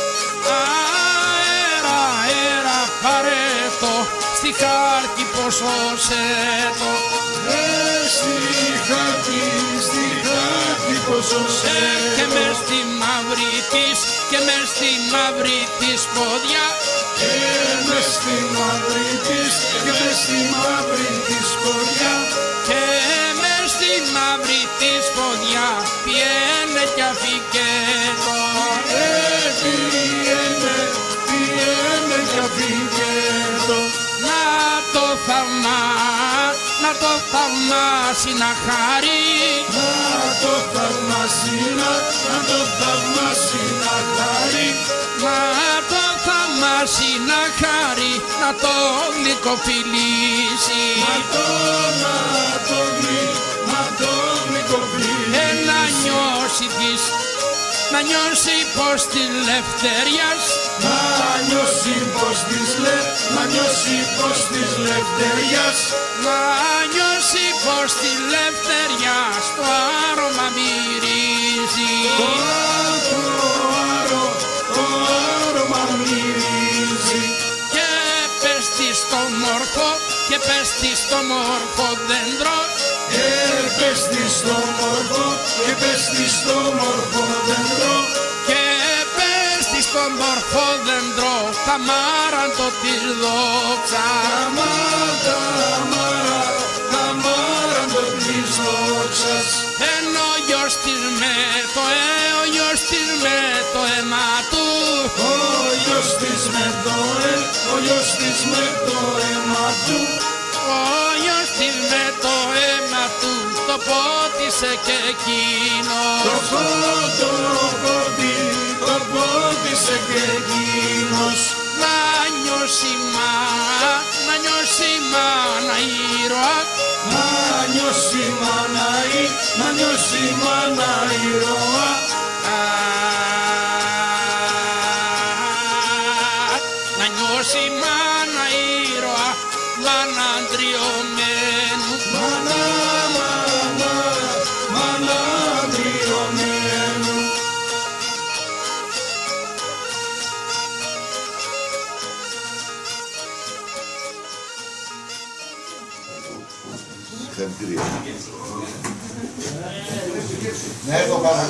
Αέρα, αέρα πάρε το. Στη χάρτη ποσόσε το. Στη χάρτη, στη χάρτη ποσόσε. Και μες στη μαύρη της, και μες στη μαύρη της πόδια. Και μες στη μαύρη της, και μες στη μαύρη της πόδια. Και μες στη μαύρη της πόδια. Πιένε κι αφήκε το. Πιένε, πιένε κι αφήκε το. Να το θαυμά, να το θαυμά. θαυμάσει να χαρεί, να το θαυμάσει να, να το θαυμάσει να χαρεί, να το θαυμάσει να χαρεί, να το γλυκοφιλήσει, να το, να το γλυ, να το γλυκοφιλήσει, ε, να νιώσει της, να νιώσει πως της λευτεριάς, να νιώσει πως της λε, να νιώσει πως της λευτεριάς, να νιώσει πως της λευτεριάς το άρωμα μυρίζει, το, το, άρο, το άρωμα μυρίζει, και πες της στο μορφό, και πες της στο μορφό δέντρο, και πες της στο μορφό, και πες της στο μορφό δέντρο, και πες της στο μορφό δέντρο, τα μάραντο της δόξα, τα μάρα, μάρα, τα μάραντο της δόξας, ενώ ο γιος της με το ε, ο γιος της με το αίμα του, ο γιος της με το ε, ο γιος της με το αίμα του, ο γιος της με το αίμα του, το πότισε και εκείνος, το πότο, πότι, το πότισε και εκείνος, να νιώσει μα, να νιώσει μάνα ήρωα, να νιώσει μάνα ή, να νιώσει μάνα ήρωα, να νιώσει μάνα ήρωα, μάνα αντριωμένου, μάνα, μάνα, μάνα αντριωμένου. Συγχαρητήρια. Ναι, το πάνω.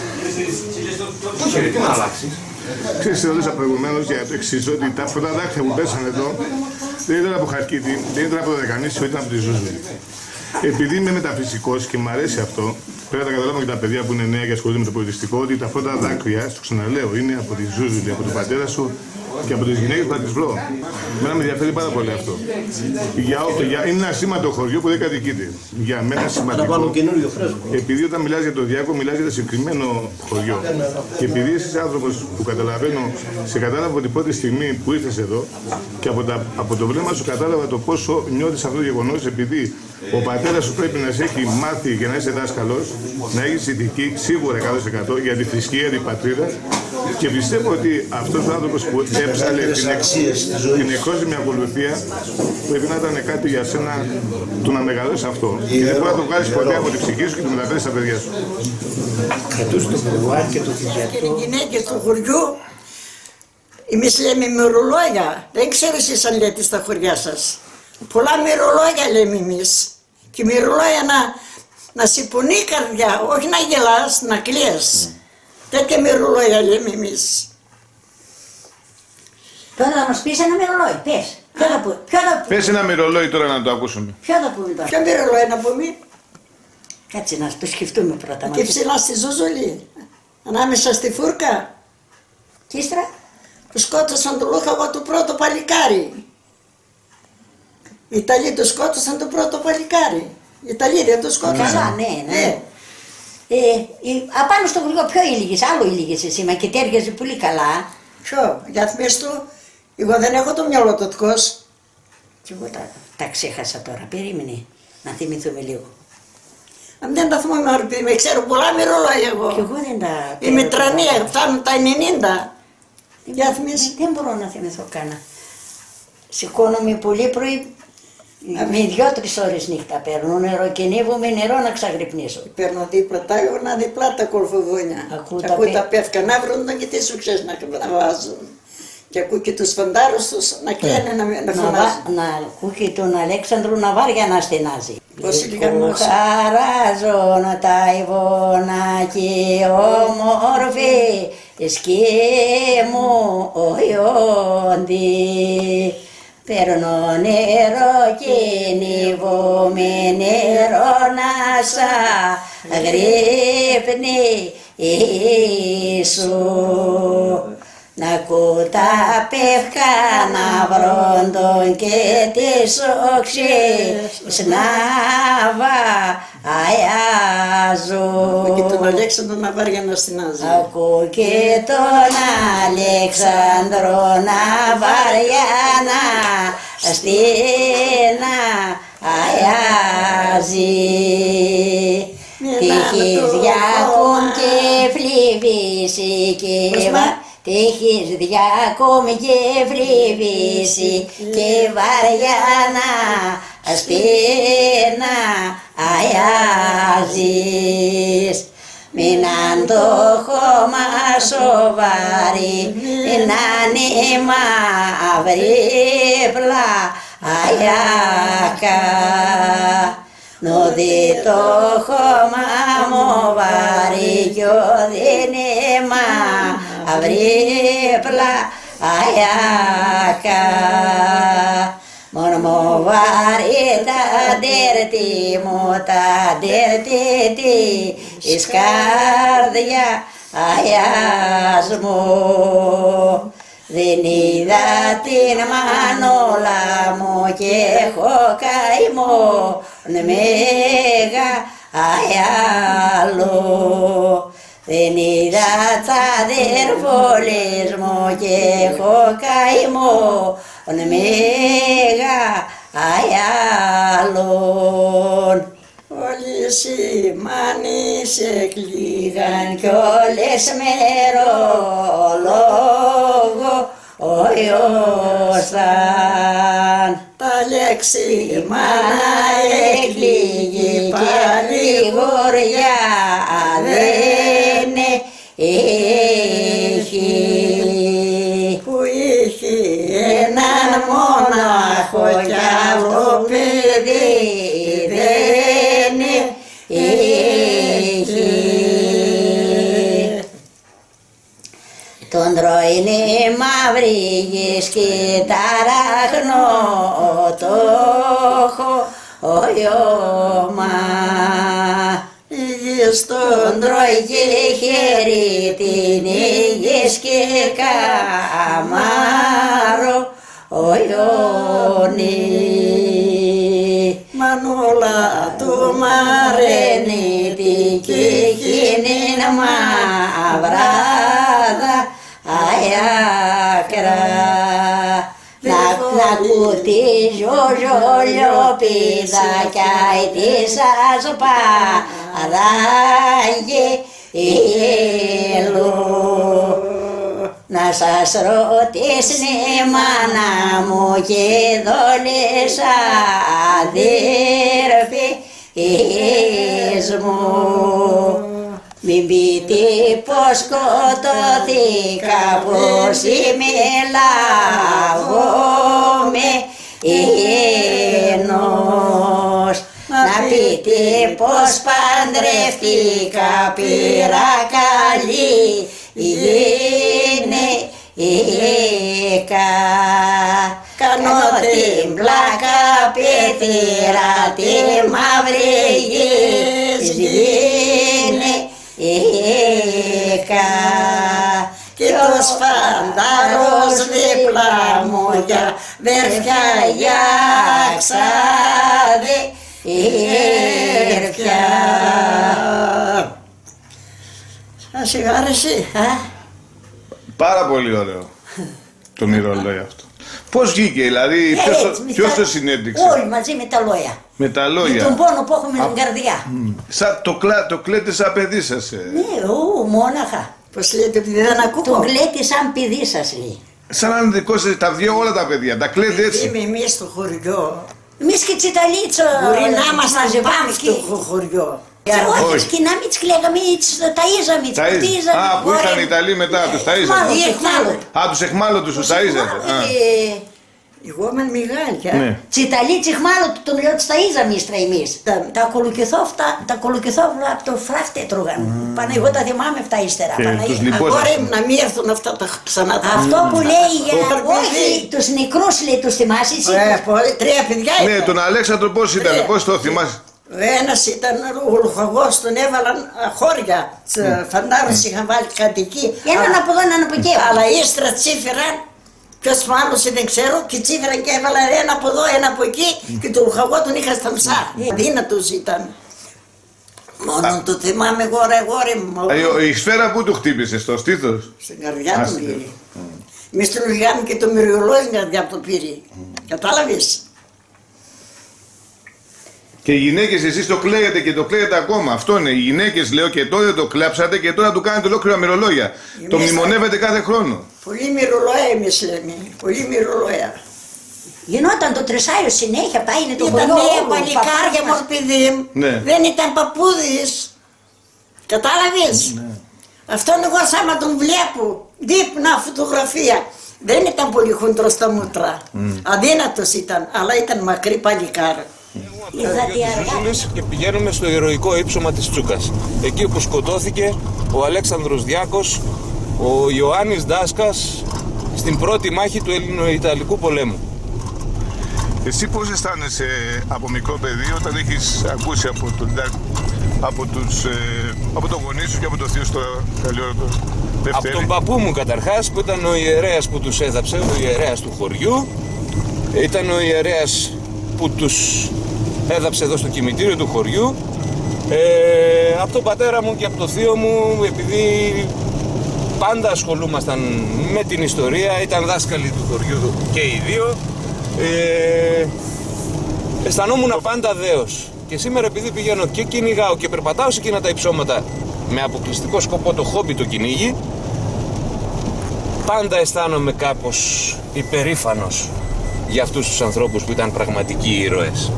Όχι, τι να αλλάξει. Ξέρεις, ρώτησα προηγουμένως για το εξής, ότι τα πρώτα δάχτυλα που πέσανε εδώ δεν ήταν από Χαρκίτη, δεν ήταν από το Δεκανήσιο, ήταν από τη Ζούζουλη. Επειδή είμαι μεταφυσικός και μου αρέσει αυτό, πρέπει να τα καταλάβουμε και τα παιδιά που είναι νέα και ασχολούνται με το πολιτιστικό, ότι τα πρώτα δάκρυα, στο ξαναλέω, είναι από τη Ζούζουλη, από τον πατέρα σου και από τις γυναίκες που θα τις βρω. Εμένα με ενδιαφέρει πάρα πολύ αυτό. Για, για, είναι ένα σήμαντο χωριό που δεν κατοικείται. Για μένα σημαντικό. Επειδή όταν μιλάς για το Διάκο, μιλάς για το συγκεκριμένο χωριό. Και επειδή είσαι άνθρωπος που καταλαβαίνω, σε κατάλαβα από την πρώτη στιγμή που ήρθες εδώ και από, τα, από το βλέμμα σου κατάλαβα το πόσο νιώθεις αυτό το γεγονός, επειδή ο πατέρας σου πρέπει να σε έχει μάθει και να είσαι δάσκαλος, να έχεις ηθική σίγουρα εκατό τοις εκατό για τη θρησκεία, την πατρίδα. Και πιστεύω ότι αυτός ο άνθρωπος που έψαλε την, εξ, την εκόσμια ακολουθία πρέπει να ήταν κάτι για σένα του να μεγαλώσει αυτό. Και δεν μπορεί να το βγάλεις ποτέ από την ψυχή σου και το μεταφέρεις στα παιδιά σου. Κρατούσε το μπουρουάρ και το θηγιατό. Οι γυναίκες του χωριού, εμείς λέμε μυρολόγια. Δεν ξέρω εσείς αν λέτε στα χωριά σας. Πολλά μυρολόγια λέμε εμείς. Και μυρολόγια να, να σιπονεί η καρδιά, όχι να γελάς, να κλαις. Τέτοια μυρολόγια λέμε εμείς. Τώρα θα μας πεις ένα μυρολόι, πες. Ποιο θα πούμε. Πες ένα μυρολόι τώρα να το ακούσουμε. Ποιο θα πούμε τώρα. Ποιο μυρολόι να πούμε. Κάτσε να το σκεφτούμε πρώτα. Και ψηλά στη Ζούζουλη, ανάμεσα στη Φούρκα. Και ύστερα. Που σκότωσαν το Λούχαγο το πρώτο παλικάρι. Οι Ιταλοί το σκότωσαν το πρώτο παλικάρι. Οι Ιταλοί δεν το σκότωσαν. Καλά, ναι, ναι. Ε, ε, απάνω στο χωριό ποιο ήλιγες, άλλο ήλιγες εσύ, μα και τέριαζε πολύ καλά. Ποιο, για θυμίσου του, εγώ δεν έχω το μυαλό το τκός. Κι εγώ τα, τα ξέχασα τώρα, περίμενε να θυμηθούμε λίγο. Αν δεν τα θυμάμαι, με ξέρω πολλά μυρολόγια εγώ. Κι εγώ δεν τα... Είμαι τρανία, φτάνουν τα ενενήντα. Για θυμίσου. Δεν μπορώ να θυμηθώ κανένα. Σηκώνομαι πολύ πρωί. Με δυο-τρεις ώρες νύχτα παίρνω νερό και νεύομαι νερό να ξαγρυπνήσω. Παίρνω δίπλα τα γόνα, διπλά τα κορφοβούνια. Ακούω τα, τα πέφκα να βρουν τον και τι σου ξέρεις να, να βάζουν. Και ακούω και τους φαντάρους τους να κλαίνε να, να, να φωνάζουν. Να ακούω και τον Αλέξανδρο Ναβάρια να στενάζει. Πώς λίγα μόσα. Χαράζω τα Ιβώνα και όμορφη σκή μου οιόντι. Παίρνω νερό και νιβούμε νερό να σαγρύπνει σου. Να κουτά πεύκα να βρόντον και τις οξύς να βαϊάζουν. Και τον Αλέξανδρο να βάρια να στινάζει. Ακού και τον Αλέξανδρο να βάρια να στινα αιάζει. Τύχης διακούν και φλίβηση και βα... Τύχης διακούν και φλίβηση και βαριά να στινα αιάζεις. Μην αν το χώμα σοβαρή, μην αν μαύρη πλαγιάκα. Νοδί το χώμα μου βαρύ κι οδύνη μαύρη πλαγιάκα. Μόνο μου βαρύ τα ντέρτη μου, τα ντέρτη της καρδιά αγιάς μου. Δεν είδα την μανούλα μου και έχω καημό μέγα αγιάλο. Δεν είδα τα αδερφόλες μου και έχω καημό μέγα αγιάλων. Όλοι σημάνοι σε κλείγαν κι όλες μερολόγο οϊώσαν. Τα λέξη μάνα εκλήγει πάλι γοριά δεν έχει. Που είχε έναν μονάχο κι άλλο παιδί δεν έχει. Τον τρώει μαύρη και ταραχνό το έχω οιώμα. Υγιές τον τρώει και χέρι την υγιές και καμάρο οιώνει. Μανούλα του μαραίνει την κικίνη μαυράδα αιάκρα. Να κουτί ζωζολιοπίδα κι αι της ασπαδάγει ήλου. Να σας ρωτήσει μάνα μου και δόλες αδέρφης μου. Μην πείτε πως σκοτώθηκα, πως είμαι λαγόμαι ενός. Να πείτε πως παντρευτήκα, πήρα καλή γυναίκα. Κάνω την πλάκα πεθύρα, τη μαύρη γυναίκα. Και το σφαντάρος δίπλα μου για βέρφια για ξαδέρφια. Σας άρεσε, α? Πάρα πολύ ωραίο το μυρολόι αυτό. Πώς βγήκε, δηλαδή, ποιος το συνέντηξε? Όλοι μαζί με τα λόγια. Με τα λόγια. Με τον πόνο που έχουμε στην καρδιά. Σαν, το, κλα, το κλαίτε σαν παιδί σας. Ε. Ναι, ου, μόναχα. Πώς λέτε, επειδή δεν ακούω. Το κλαίτε σαν παιδί σας, λέει. Σαν να είναι δικό σας, τα δύο όλα τα παιδιά, τα κλαίτε έτσι. Είμαι εμείς στο χωριό. Εμείς και Τσιταλίτσο. Μπορεί να είμαστε πάνω στο χωριό. Όχι, και να μην τις κλαίγαμε, τα ταΐζαμε, τις ποτίζαμε. Α, που ήρθαν οι Ιταλοί μετά, τους ταΐζαμε. Α, τους εχμάλωτους τους ταΐζατε. Εγώ είμαι μεγάλη. Τσιταλί τσιχμάλωτου, τον λέω, τους ταΐζαμε ύστερα εμείς. Τα κολοκυθόφτα, τα κολοκυθόφτα από το φράφτε τρώγαν. Πάνε, εγώ τα θυμάμαι αυτά ύστερα. Αγόρι μου να μην έρθουν αυτά τα ξανά. Αυτό που λέει για, όχι, τους νεκρούς λέει, τους θυμάσαι εσύ. Τρία παιδιά. Ναι, τον Αλέξανδρο πώς ήταν, πώς το θυμάσαι? Ο ένας ήταν ο λοχαγός, τον έβαλαν χώρια. Φαντάρους είχαν βάλει κατοική. Έναν από εδώ, έναν από εκεί. Αλλά ύστερα τσίφεραν, ποιος μάλωσε δεν ξέρω, και τσίφεραν και έβαλαν ένα από εδώ, ένα από εκεί και το λοχαγό τον είχα στα μισά. Δύνατος ήταν. Μόνο το θυμάμαι γόρε γόρε μου. Η σφαίρα που του χτύπησε, στο στήθος? Στην καρδιά του πήρε. Εμείς του λέγαμε και το μυριολόι στην καρδιά του πήρε. Κατάλαβες. Και οι γυναίκες εσείς το κλαίγετε και το κλαίγετε ακόμα. Αυτό είναι. Οι γυναίκες, λέω, και τότε το κλάψατε και τώρα του κάνετε ολόκληρα μυρολόγια. Εμείς το μνημονεύετε κάθε χρόνο. Πολύ μυρολόγια εμείς λέμε. Πολύ μυρολόγια. Γινόταν το τρισάριο συνέχεια, πάει είναι το χωριό. Ήταν νέα παλικάρια μου, παιδί μου. Ναι. Δεν ήταν παππούδης. Κατάλαβες. Ναι. Αυτόν εγώ σαν τον βλέπω. Δείπνα φωτογραφία. Δεν ήταν πολύ χοντρό στα μούτρα. Mm. Αδύνατος ήταν, αλλά ήταν μακρύ παλικάρα. Και πηγαίνουμε στο ηρωικό ύψωμα της Τσούκας. Εκεί που σκοτώθηκε ο Αλέξανδρος Διάκος, ο Ιωάννης Δάσκας, στην πρώτη μάχη του Ελληνο-Ιταλικού πολέμου. Εσύ πώς αισθάνεσαι από μικρό παιδί όταν έχεις ακούσει από τον από, τους, ε, από τον γονί σου και από το θείο στο Καλλιόρατο Δευτέρη? Από τον παππού μου καταρχάς, που ήταν ο ιερέας που τους έδαψε, ο ιερέας του χωριού. Ήταν ο ιερέας που τους έδαψε εδώ στο κημητήριο του χωριού. Ε, από τον πατέρα μου και από το θείο μου, επειδή πάντα ασχολούμασταν με την ιστορία, ήταν δάσκαλοι του χωριού και οι δύο. Ε, αισθανόμουν πάντα δέος. Και σήμερα, επειδή πηγαίνω και κυνηγάω και περπατάω σε εκείνα τα υψώματα με αποκλειστικό σκοπό το χόμπι το κυνήγι, πάντα αισθάνομαι κάπως υπερήφανος για αυτούς τους ανθρώπους που ήταν πραγματικοί ήρωες.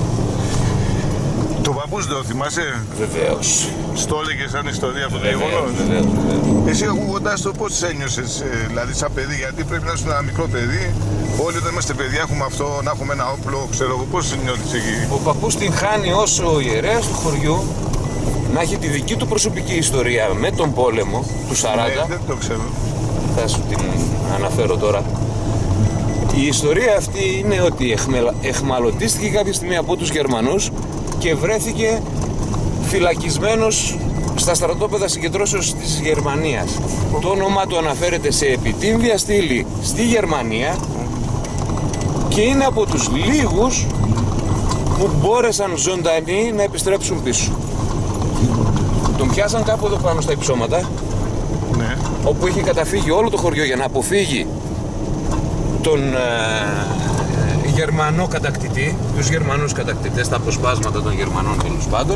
Το παππούς το θυμάσαι? Βεβαίως. Στο έλεγε σαν ιστορία από το γεγονός? Βεβαίως, βεβαίως. Εσύ ακούγοντας το πώς ένιωσες, δηλαδή σαν παιδί, γιατί πρέπει να είσαι ένα μικρό παιδί. Όλοι όταν είμαστε παιδιά έχουμε αυτό, να έχουμε ένα όπλο, ξέρω εγώ, πώς νιώθεις εκεί? Ο παππούς την χάνει όσο ο ιερέας του χωριού να έχει τη δική του προσωπική ιστορία με τον πόλεμο του σαράντα. Ναι, δεν το ξέρω. Θα σου την αναφέρω τώρα. Η ιστορία αυτή είναι ότι εχμαλωτίστηκε κάποια στιγμή από τους Γερμανούς και βρέθηκε φυλακισμένος στα στρατόπεδα συγκεντρώσεως της Γερμανίας. Το όνομά του αναφέρεται σε επιτύμβια στήλη στη Γερμανία και είναι από τους λίγους που μπόρεσαν ζωντανοί να επιστρέψουν πίσω. Τον πιάσαν κάπου εδώ πάνω στα υψώματα, ναι, όπου είχε καταφύγει όλο το χωριό για να αποφύγει τον ε, Γερμανό κατακτητή, τους Γερμανούς κατακτητές, τα αποσπάσματα των Γερμανών τέλος πάντων.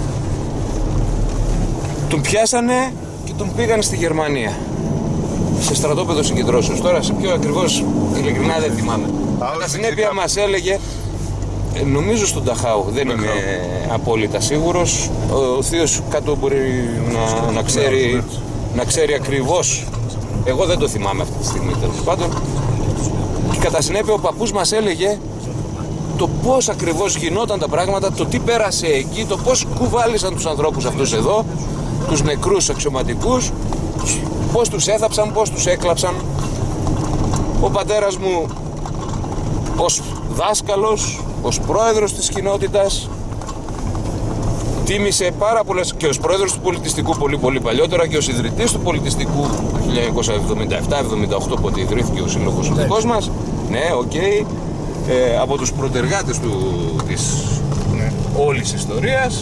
Τον πιάσανε και τον πήγαν στη Γερμανία, σε στρατόπεδο συγκεντρώσεως. Τώρα σε πιο ακριβώς, ειλικρινά δεν θυμάμαι. Κατά συνέπεια μας έλεγε, νομίζω στον Ταχάου, δεν είμαι απόλυτα σίγουρος, ο θείος κάτω μπορεί να, να, ξέρει, να ξέρει ακριβώς. Εγώ δεν το θυμάμαι αυτή τη στιγμή τέλος πάντων. Και κατά συνέπεια ο παππούς μας έλεγε το πώς ακριβώς γινόταν τα πράγματα, το τι πέρασε εκεί, το πώς κουβάλισαν τους ανθρώπους αυτούς εδώ, τους νεκρούς αξιωματικούς, πώς τους έθαψαν, πώς τους έκλαψαν. Ο πατέρας μου ως δάσκαλος, ως πρόεδρος της κοινότητας, τίμησε πάρα πολλές, και ως πρόεδρος του πολιτιστικού πολύ πολύ παλιότερα και ως ιδρυτής του πολιτιστικού το χίλια εννιακόσια εβδομήντα επτά εβδομήντα οκτώ, πότε ιδρύθηκε ο σύλλογος ο δικός μας. Ναι, οκ. Okay. Ε, από τους πρωτεργάτες του, της ναι. όλης ιστορίας.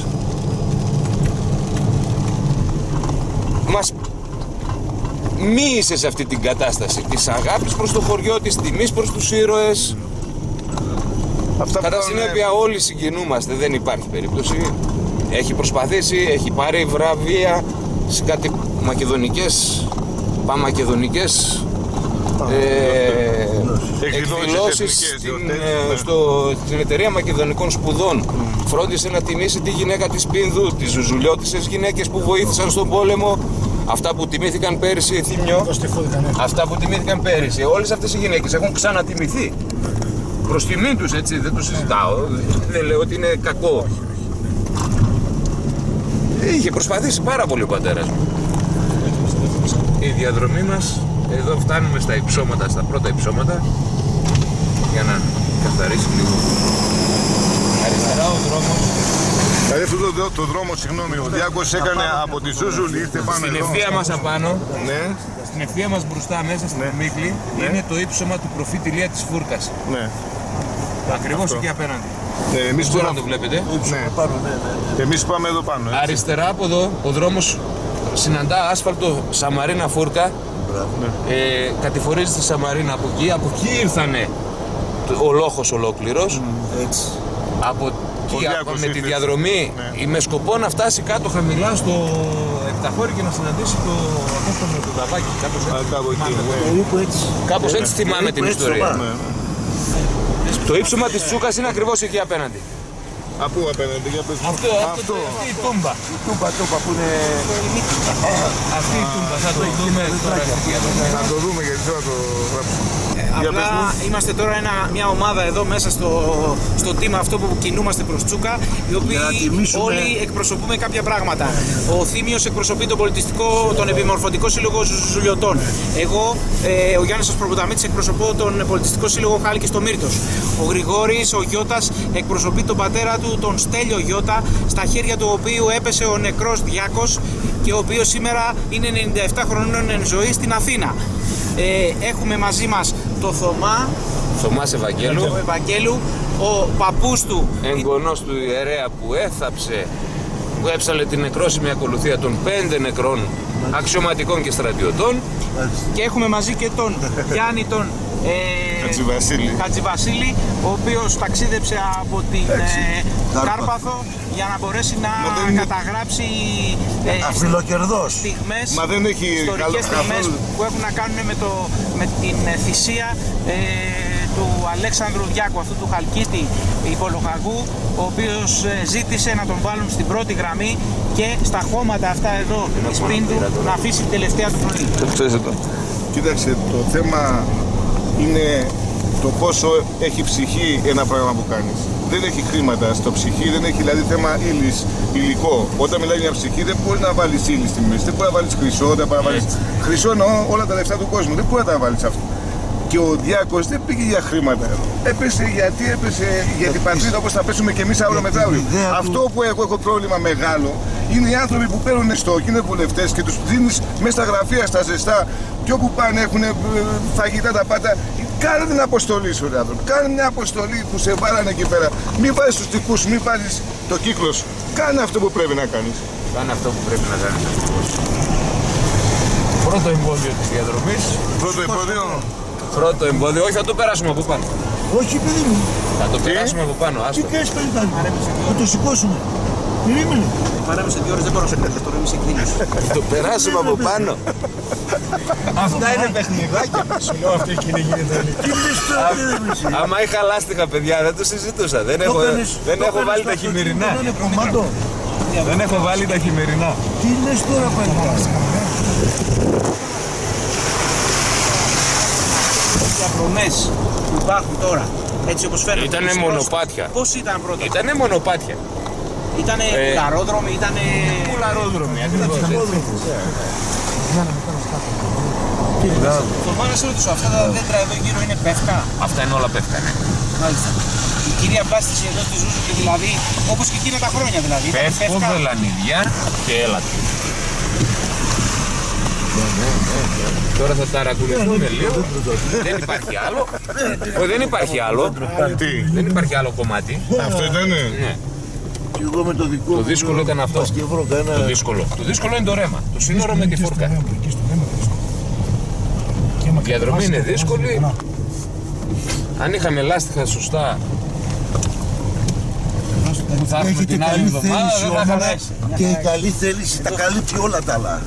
Μας μοίησε σε αυτή την κατάσταση της αγάπης προς το χωριό, της τιμής προς τους ήρωες. Αυτά κατά συνέπεια είναι... όλοι συγκινούμαστε, δεν υπάρχει περίπτωση. Έχει προσπαθήσει, έχει πάρει βραβεία σε κάτι μακεδονικές, παμακεδονικές ε, εκδηλώσεις στην, ε, στο, στην εταιρεία Μακεδονικών Σπουδών. Mm. Φρόντισε να τιμήσει τη γυναίκα της Πίνδου, τις ζουζουλιώτισσες γυναίκες που βοήθησαν στον πόλεμο, αυτά που τιμήθηκαν πέρυσι, Θύμιο, αυτά που τιμήθηκαν πέρυσι. Όλες αυτές οι γυναίκες έχουν ξανατιμηθεί. Προς τιμή τους, έτσι, δεν το συζητάω, δεν λέω ότι είναι κακό. Είχε προσπαθήσει πάρα πολύ ο πατέρας μου. Η διαδρομή μας, εδώ φτάνουμε στα υψώματα, στα πρώτα υψώματα, για να καθαρίσει λίγο. αριστερά ο δρόμος. Δηλαδή αυτό το, το, το δρόμο, συγγνώμη, ο Διάκος έκανε από τη Ζούζουλη, ήρθε πάνω στην εδώ. ευθεία μας απάνω, ναι. Στην ευθεία μας μπροστά μέσα στην ναι. Μίχλη, ναι. Είναι το ύψωμα του προφήτη Ηλία της Φούρκας. Ναι. Ακριβώς εκεί απέναντι. Ε, εμείς τώρα το βλέπετε. Ναι. Πάνω, ναι, ναι. Εμείς πάμε εδώ πάνω. Έτσι. Αριστερά από εδώ ο δρόμος συναντά άσφαλτο Σαμαρίνα Φούρκα. Ναι. Ε, κατηφορίζει στη Σαμαρίνα από εκεί. Από εκεί ήρθανε ο λόχος ολόκληρος. Mm, έτσι. Από εκεί με τη διαδρομή ναι. Με σκοπό να φτάσει κάτω χαμηλά στο Επταχώρι και να συναντήσει το απόστομο του Δαβάκη. Κάπως έτσι. Α, κάπου εκεί, ναι. έτσι. Κάπως έτσι ναι. Θυμάμαι την ιστορία. Ναι. Το ύψωμα της Τσούκας είναι ακριβώς εκεί απέναντι. Από απέναντι, για πες. Αυτό, αυτό, αυτή η τούμπα. Η τούμπα, τούμπα που είναι... Αυτή η τούμπα, θα το δούμε τώρα. Θα το δούμε γιατί θα το γράψουμε. Απλά είμαστε τώρα ένα, μια ομάδα εδώ μέσα στο, στο team αυτό που κινούμαστε προς Τσούκα, οι οποίοι όλοι εκπροσωπούμε κάποια πράγματα. Ο Θήμιος εκπροσωπεί τον πολιτιστικό, τον επιμορφωτικό σύλλογο Ζουλιωτών. Εγώ, ε, ο Γιάννης Ασπροποταμίτης, εκπροσωπώ τον πολιτιστικό σύλλογο Χάλκης στο Μύρτος. Ο Γρηγόρης, ο Γιώτας, εκπροσωπεί τον πατέρα του, τον Στέλιο Γιώτα, στα χέρια του οποίου έπεσε ο νεκρός Διάκος και ο οποίος σήμερα είναι ενενήντα επτά χρονών εν ζωή στην Αθήνα. Ε, έχουμε μαζί μας το Θωμά, Θωμάς Ευαγγέλου, ο Ευαγγέλου, ο παππούς του, εγγονός του ιερέα που έθαψε, που έψαλε την νεκρόσιμη ακολουθία των πέντε νεκρών αξιωματικών και στρατιωτών. Και έχουμε μαζί και τον Γιάννη τον ε, Χατζηβασίλη. Χατζηβασίλη, ο οποίος ταξίδεψε από την ε, Κάρπαθο για να μπορέσει να είναι... καταγράψει ε, αφιλοκερδός στιγμές, Μα δεν έχει ιστορικές στιγμές που έχουν να κάνουν με, το, με την θυσία ε, του Αλέξανδρου Διάκου, αυτού του Χαλκίτη υπολογαγού, ο οποίος ε, ζήτησε να τον βάλουν στην πρώτη γραμμή και στα χώματα αυτά εδώ της Πίντου να αφήσει την τελευταία του φωνή. Κοίταξε, το θέμα είναι το πόσο έχει ψυχή ένα πράγμα που κάνεις. Δεν έχει χρήματα στο ψυχή, δεν έχει δηλαδή θέμα ύλης, υλικό. Όταν μιλάει για ψυχή δεν μπορεί να βάλεις ύλη στη μέση, δεν μπορεί να βάλεις χρυσό, δεν μπορεί να βάλεις... Χρυσό εννοώ όλα τα λεφτά του κόσμου, δεν μπορεί να τα βάλεις αυτό. Και ο Διάκος δεν πήγε για χρήματα. Έπεσε γιατί έπεσε για την πατρίδα όπως θα πέσουμε και εμείς αύριο μεθαύριο. Αυτό που εγώ έχω πρόβλημα μεγάλο είναι οι άνθρωποι που παίρνουν στόχοι, είναι βουλευτές και τους δίνεις μέσα στα γραφεία, στα ζεστά και όπου πάνε έχουν φαγητά τα πάντα. Κάνε την αποστολή σου, ρε άνθρωπο. Κάνε μια αποστολή που σε βάλανε εκεί πέρα. Μην βάζεις τους τυχούς, μην βάζεις το κύκλο σου. Κάνε αυτό που πρέπει να κάνεις. Κάνε αυτό που πρέπει να κάνεις. Πρώτο εμπόδιο της διαδρομής. Πρώτο εμπόδιο. Πρώτο εμπόδιο, όχι θα το περάσουμε από πάνω. Όχι παιδί μου. Θα το περάσουμε από πάνω, άστο. Τι κάνεις περιτάνει, θα το σηκώσουμε. Περίμενε. Παράμεσα δύο ώρες δεν μπορώ να σε πέρασω, τώρα είμαι σε εκδήλωση. Θα το περάσουμε από πάνω. Αυτά είναι παιχνιδάκια. Σου λέω αυτή η κοινή γίνεται. Τι λες τώρα. Άμα είχα λάστιχα παιδιά δεν το συζητούσα. Δεν έχω βάλει τα χειμερινά. Δεν έχω βάλει τα χειμερινά. Τι λες τώρα παιδιά. Οι απρομές που υπάρχουν τώρα, έτσι όπως φαίνεται. Ήτανε μονοπάτια. Πώς ήταν πρώτα? Ήτανε μονοπάτια. Ήτανε πουλαρόδρομοι, ήτανε... Πουλαρόδρομοι, ακριβώς έτσι. Το μόνο σε ρωτήσω, αυτά τα δέντρα εδώ γύρω είναι πεύκα? Αυτά είναι όλα πεύκα, ναι. Μάλιστα. Η κυρία Μπάστηση εδώ στη Ζούζου δηλαδή, όπως και εκείνα τα χρόνια δηλαδή. Πεύκο, βελανιδιά και έλατη. Τώρα θα ταρακουνηθούμε λίγο. Δεν υπάρχει άλλο. Δεν υπάρχει άλλο. Δεν υπάρχει άλλο κομμάτι. Αυτό ήτανε. Ναι. Και εγώ με το δικό το δύσκολο ήταν αυτό. Το δύσκολο. Το δύσκολο είναι το ρέμα. Το σύνορο με τη Φούρκα. Η διαδρομή είναι δύσκολη. Αν είχαμε λάστιχα σωστά που θα έρθουμε την άλλη εβδομάδα δεν θα είχαμε. Και η καλή θέληση τα καλύπτει όλα τα άλλα.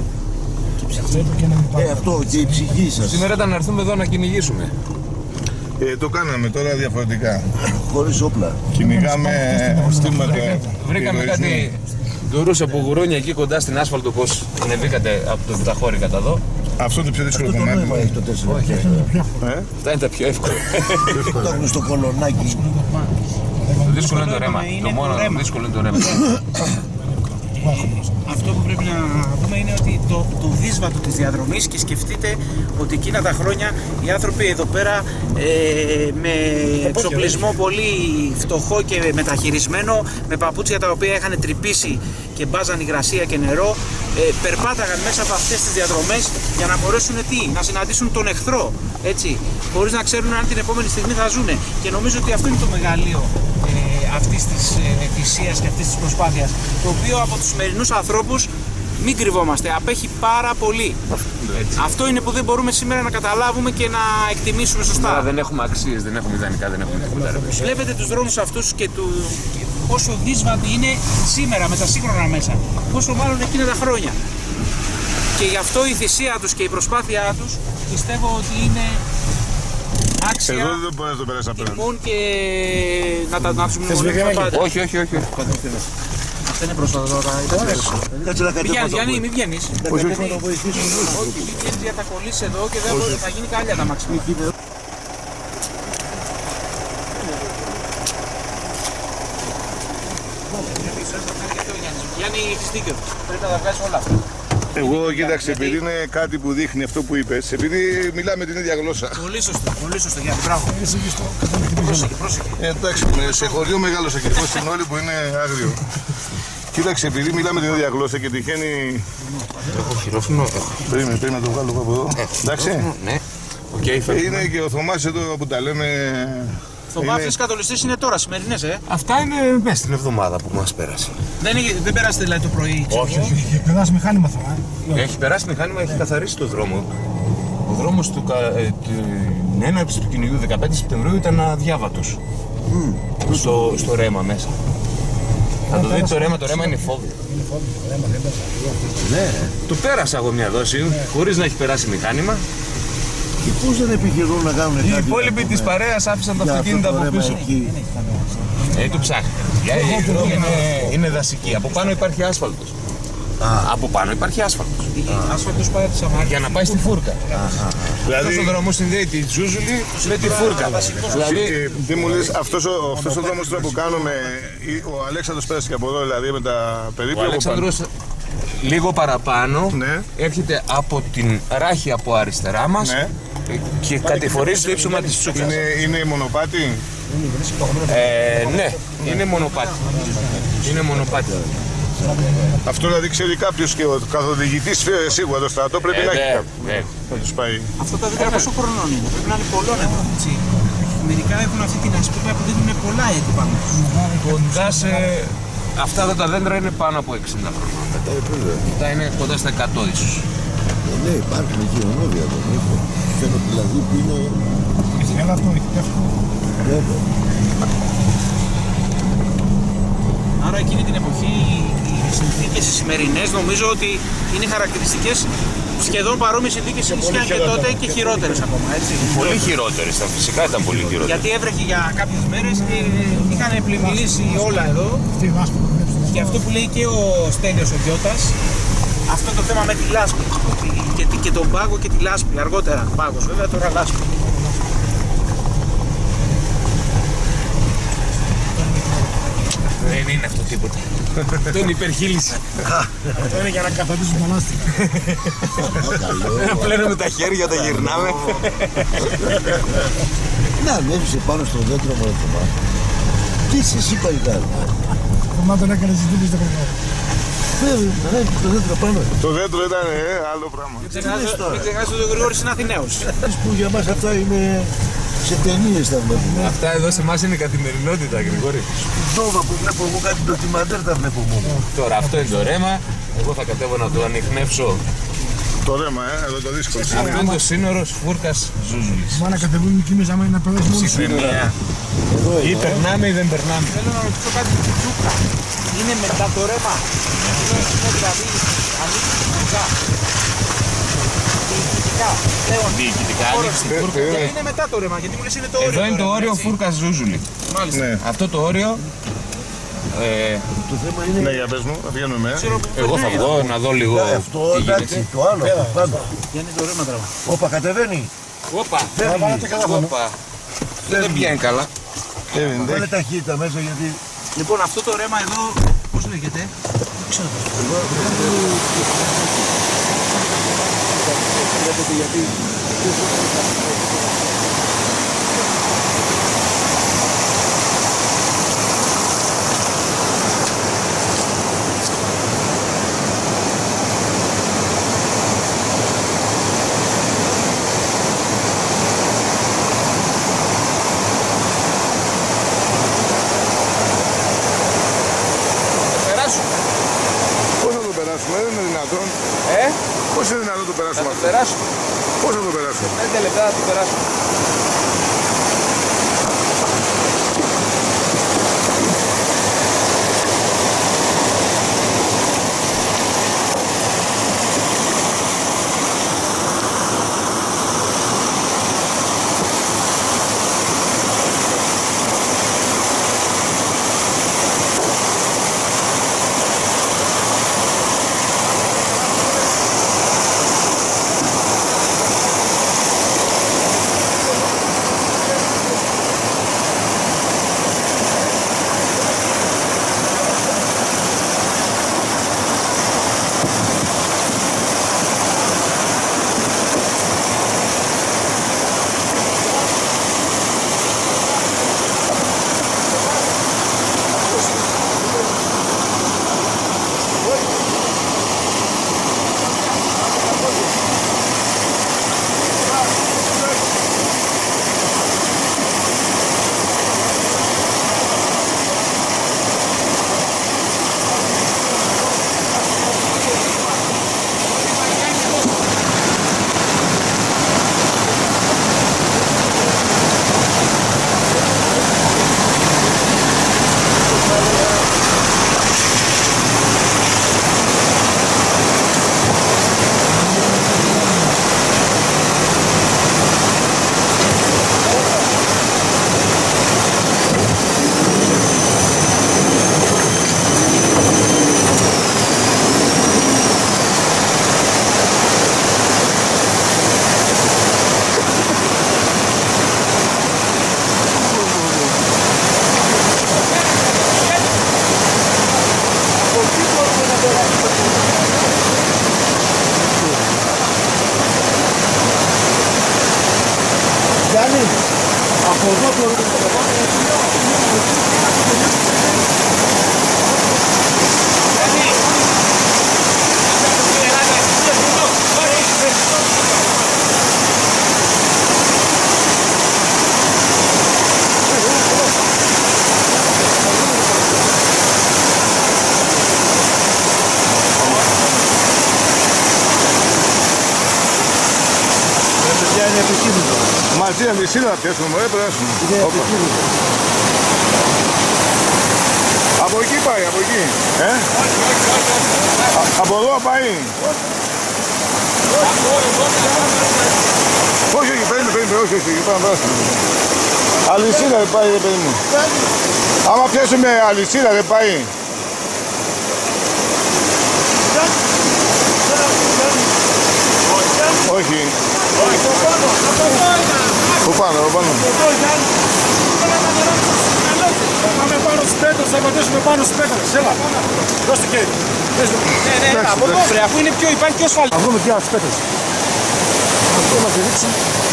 Ε, αυτό και η ψυχή σας. Σήμερα ήταν να έρθουμε εδώ να κυνηγήσουμε. Ε, το κάναμε τώρα διαφορετικά. Χωρίς όπλα. Κυνηγάμε στήματα. Βρήκαμε κάτι ντουρούς από γουρούνια εκεί κοντά στην άσφαλτο, πως ανεβήκατε από το Επταχώρι κατά εδώ. Αυτό είναι το πιο δύσκολο κομμάτι. Αυτό το έχει το τέσσερα. Όχι. Αυτά είναι τα πιο εύκολα. Το έχουν στο κολονάκι. Το δύσκολο είναι το ρέμα. Το μόνο δύσκολο είναι το ρέμα. Αυτό που πρέπει να δούμε είναι ότι το, το δύσβατο της διαδρομής, και σκεφτείτε ότι εκείνα τα χρόνια οι άνθρωποι εδώ πέρα ε, με εξοπλισμό πολύ φτωχό και μεταχειρισμένο, με παπούτσια τα οποία είχαν τρυπήσει και μπάζαν υγρασία και νερό, ε, περπάταγαν μέσα από αυτές τις διαδρομές για να μπορέσουν τι, να συναντήσουν τον εχθρό, έτσι, χωρίς να ξέρουν αν την επόμενη στιγμή θα ζουνε. Και νομίζω ότι αυτό είναι το μεγαλείο ε, αυτής της ε, θυσίας και αυτής της προσπάθειας, το οποίο από τους σημερινούς ανθρώπους, μην κρυβόμαστε, απέχει πάρα πολύ. Έτσι. Αυτό είναι που δεν μπορούμε σήμερα να καταλάβουμε και να εκτιμήσουμε σωστά. Άρα δεν έχουμε αξίες, δεν έχουμε ιδανικά, δεν έχουμε τίποτα. Βλέπετε τους δρόμους αυτούς και του... πόσο δύσβατοι είναι σήμερα με τα σύγχρονα μέσα, πόσο μάλλον εκείνα τα χρόνια. Και γι' αυτό η θυσία τους και η προσπάθειά τους πιστεύω ότι είναι άξια. Εδώ δεν μπορεί να το περάσει απέναντι. Και να τα να τους μνημονεύουμε πάντα. Όχι, όχι, όχι. Αυτό είναι πρόσφατα τώρα. Κάτσε να Γιάννη, Γιάννη, μην βγαίνεις. Όχι, όχι. Μην βγαίνεις γιατί θα κολλήσει εδώ και δεν θα γίνει κάλια τα μαξιμά. Γιάννη, έχεις δίκιο. Πρέπει να τα βγάλεις όλα αυτά. Εγώ κοίταξε, επειδή είναι κάτι που δείχνει αυτό που είπες, επειδή μιλάμε την ίδια γλώσσα. Πολύ σωστό, πολύ σωστό, Γιάννη, μπράβο. Πρόσεχε, πρόσεχε. Ε, εντάξει, σε χωριό μεγάλωσα και εγώ στην όλη που είναι άγριο. Κοίταξε, επειδή μιλάμε την ίδια γλώσσα και τυχαίνει... Έχω χειρόφωνο. Πρέπει, πρέπει να το βγάλω από εδώ. Εντάξει. Ναι. Okay, είναι και ο Θωμάς εδώ που τα λέμε... Θωμά, αυτές οι κατολιστές είναι τώρα, σημερινές, ε. Αυτά είναι μέσα στην εβδομάδα που μας πέρασε. Δεν, δεν πέρασε δηλαδή το πρωί, ξέρω. Όχι, όχι, έχει περάσει μηχάνημα Θωμά. Έχει περάσει μηχάνημα, έχει καθαρίσει το δρόμο. Ο δρόμος του, ε, την έναρξη του κυνηγιού δεκαπέντε Σεπτεμβρίου ήταν αδιάβατος. Mm. Στο, στο ρέμα μέσα. Θα το δείτε το ρέμα, το ρέμα είναι φόβο. Είναι φόβο, το ρέμα δεν πέρασε. Ναι, το πέρασα εγώ μια δόση, χωρίς να έχει περάσει μηχάνημα. Και πώς δεν επιχειρούν να κάνουν κάτι. Οι υπόλοιποι της παρέας άφησαν τα αυτοκίνητα από πίσω. Ε, το ψάχνει. Η δρόμη είναι, είναι δασική. Από πάνω υπάρχει άσφαλτος. Α. Από πάνω υπάρχει άσφαλτος. Άσφαλτος πάει από τη Σαμάρια. Για να πάει στη φούρκα. Δηλαδή, αυτός ο δρόμος συνδέει τη Ζούζουλη με τη φούρκα. Δηλαδή, τι μου λες, αυτός ο, αυτός ο δρόμος που κάνουμε, ο Αλέξανδρος πέρασε και από εδώ, δηλαδή με τα περίπου. Ο Αλέξανδρος λίγο παραπάνω, ναι, έρχεται από την ράχη από αριστερά μας, ναι, και κατηφορίζει το ύψωμα της Τσούκας. Είναι, είναι μονοπάτι? Ε, ναι, είναι μονοπάτι. Είναι μονοπάτι. Αυτό δηλαδή ξέρει κάποιος και ο καθοδηγητής σίγουρα το στρατό πρέπει ε, να έχει κάποιο. Ναι, θα τους πάει. Αυτά τα δέντρα πόσο χρονών είναι? Πρέπει να είναι πολλών ετών, έτσι. Μερικά έχουν αυτή την ασπίδα που δίνουν πολλά έτη πάνω. Κοντά σε... Αυτά τα δέντρα είναι πάνω από εξήντα χρόνια. Αυτά είναι κοντά στα εκατό ίσως. Ναι, υπάρχουν εκεί ονόδια εδώ. Φαίνεται δηλαδή που είναι... Έχει καλά αυτό, έχει αυτό. Άρα εκείνη την εποχή οι συνθήκες οι σημερινές νομίζω ότι είναι χαρακτηριστικές, σχεδόν παρόμοιες συνθήκες ισχύαν και τότε και χειρότερες ακόμα, έτσι. Πολύ χειρότερες ήταν, φυσικά ήταν πολύ χειρότερες. Γιατί έβρεχε για κάποιες μέρες και είχαν πλημμυρίσει όλα εδώ. Και αυτό που λέει και ο Στέλιος ο Γιώτας, αυτό το θέμα με τη λάσπη και, και τον πάγο και τη λάσπη, αργότερα πάγος βέβαια, τώρα λάσπη. Δεν είναι αυτό τίποτα. Αυτό είναι υπερχείληση. Αυτό είναι για να καθαρίζουν τα λάστιχα. Να πλένουμε τα χέρια, τα γυρνάμε. Να ανέβησε πάνω στο δέντρο μου, Θωμά. Τι είσαι εσύ παλικάρι? Θωμά τον έκανε ζητήσεις στο κομμάτι. Βέβαια, το δέντρο πάνω. Το δέντρο ήταν ε, άλλο πράγμα. Μην ξεχάσετε ότι ο Γρηγόρης είναι Αθηναίος. Που για μας αυτά είναι σε ταινίες τα βλέπουμε. Αυτά εδώ σε εμάς είναι καθημερινότητα, Γρηγόρη. Νόβα που βλέπω εγώ κάτι ντοκιμαντέρ τα βλέπω μόνο. Τώρα αυτό είναι το ρέμα. Εγώ θα κατέβω να το ανιχνεύσω. Το ρέμα, ε, εδώ το δύσκολο. Αυτό είναι το σύνορος Φούρκας Ζούζουλης. Μα να κατεβούν οι κοίμες άμα είναι να περάσει μόνο σου. Ή περνάμε ή δεν περνάμε. Θέλω να ρωτήσω κάτι του Τσούκα. Είναι μετά το ρέμα. Είναι δηλαδή ανήκει διοικητικά. Διοικητικά ανήκει στην Φούρκα. Είναι μετά το ρέμα, γιατί μου λες είναι το όριο. Εδώ είναι το όριο Φούρκας Ζούζουλη. Μάλιστα. Αυτό το όριο... Ε, το θέμα είναι... Ναι, για πες μου, θα βγαίνουμε. Εγώ θα βγω να δω λίγο. Αυτό εντάξει, το άλλο. Γιάννη το ρέμα τραβά. Όπα, κατεβαίνει. Όπα, όπα. Δεν πιάνει καλά. Βάλε ταχύτητα μέσα γιατί... Λοιπόν, αυτό το ρέμα εδώ, πώς λέγεται? Δεν ξέρω. Δεν είναι δυνατόν. Ε? Πώς είναι δυνατόν να το περάσουμε αυτό. Θα το περάσουμε. Πώς θα το περάσουμε. Πέντε λεπτά θα το περάσουμε. Γιάννη, από εδώ μπορούμε να το είναι επικίνδυνο. Μαζί με τη σύνδρα να πιέσουμε, μωρέ, περάσουμε. Είναι επικίνδυνο. Από εκεί πάει, από εκεί. Ε? Α, από εδώ πάει. Όχι, όχι, παίρνει, παίρνει, όχι, όχι, πάμε να περάσουμε. Αλυσίδα δεν πάει, δεν παίρνει. Άμα πιέσουμε αλυσίδα δεν πάει. Όχι. Πού πάνω, πού πάνω. Θα πάμε πάνω στους πέτρες, θα πατήσουμε πάνω στους πέτρες. Έλα, δώσ' το χέρι. Ναι, ναι, έλα, από εδώ βρε, αφού είναι πιο, υπάρχει πιο ασφαλή. Θα βρούμε και άλλες πέτρες. Αυτό μας δείξει.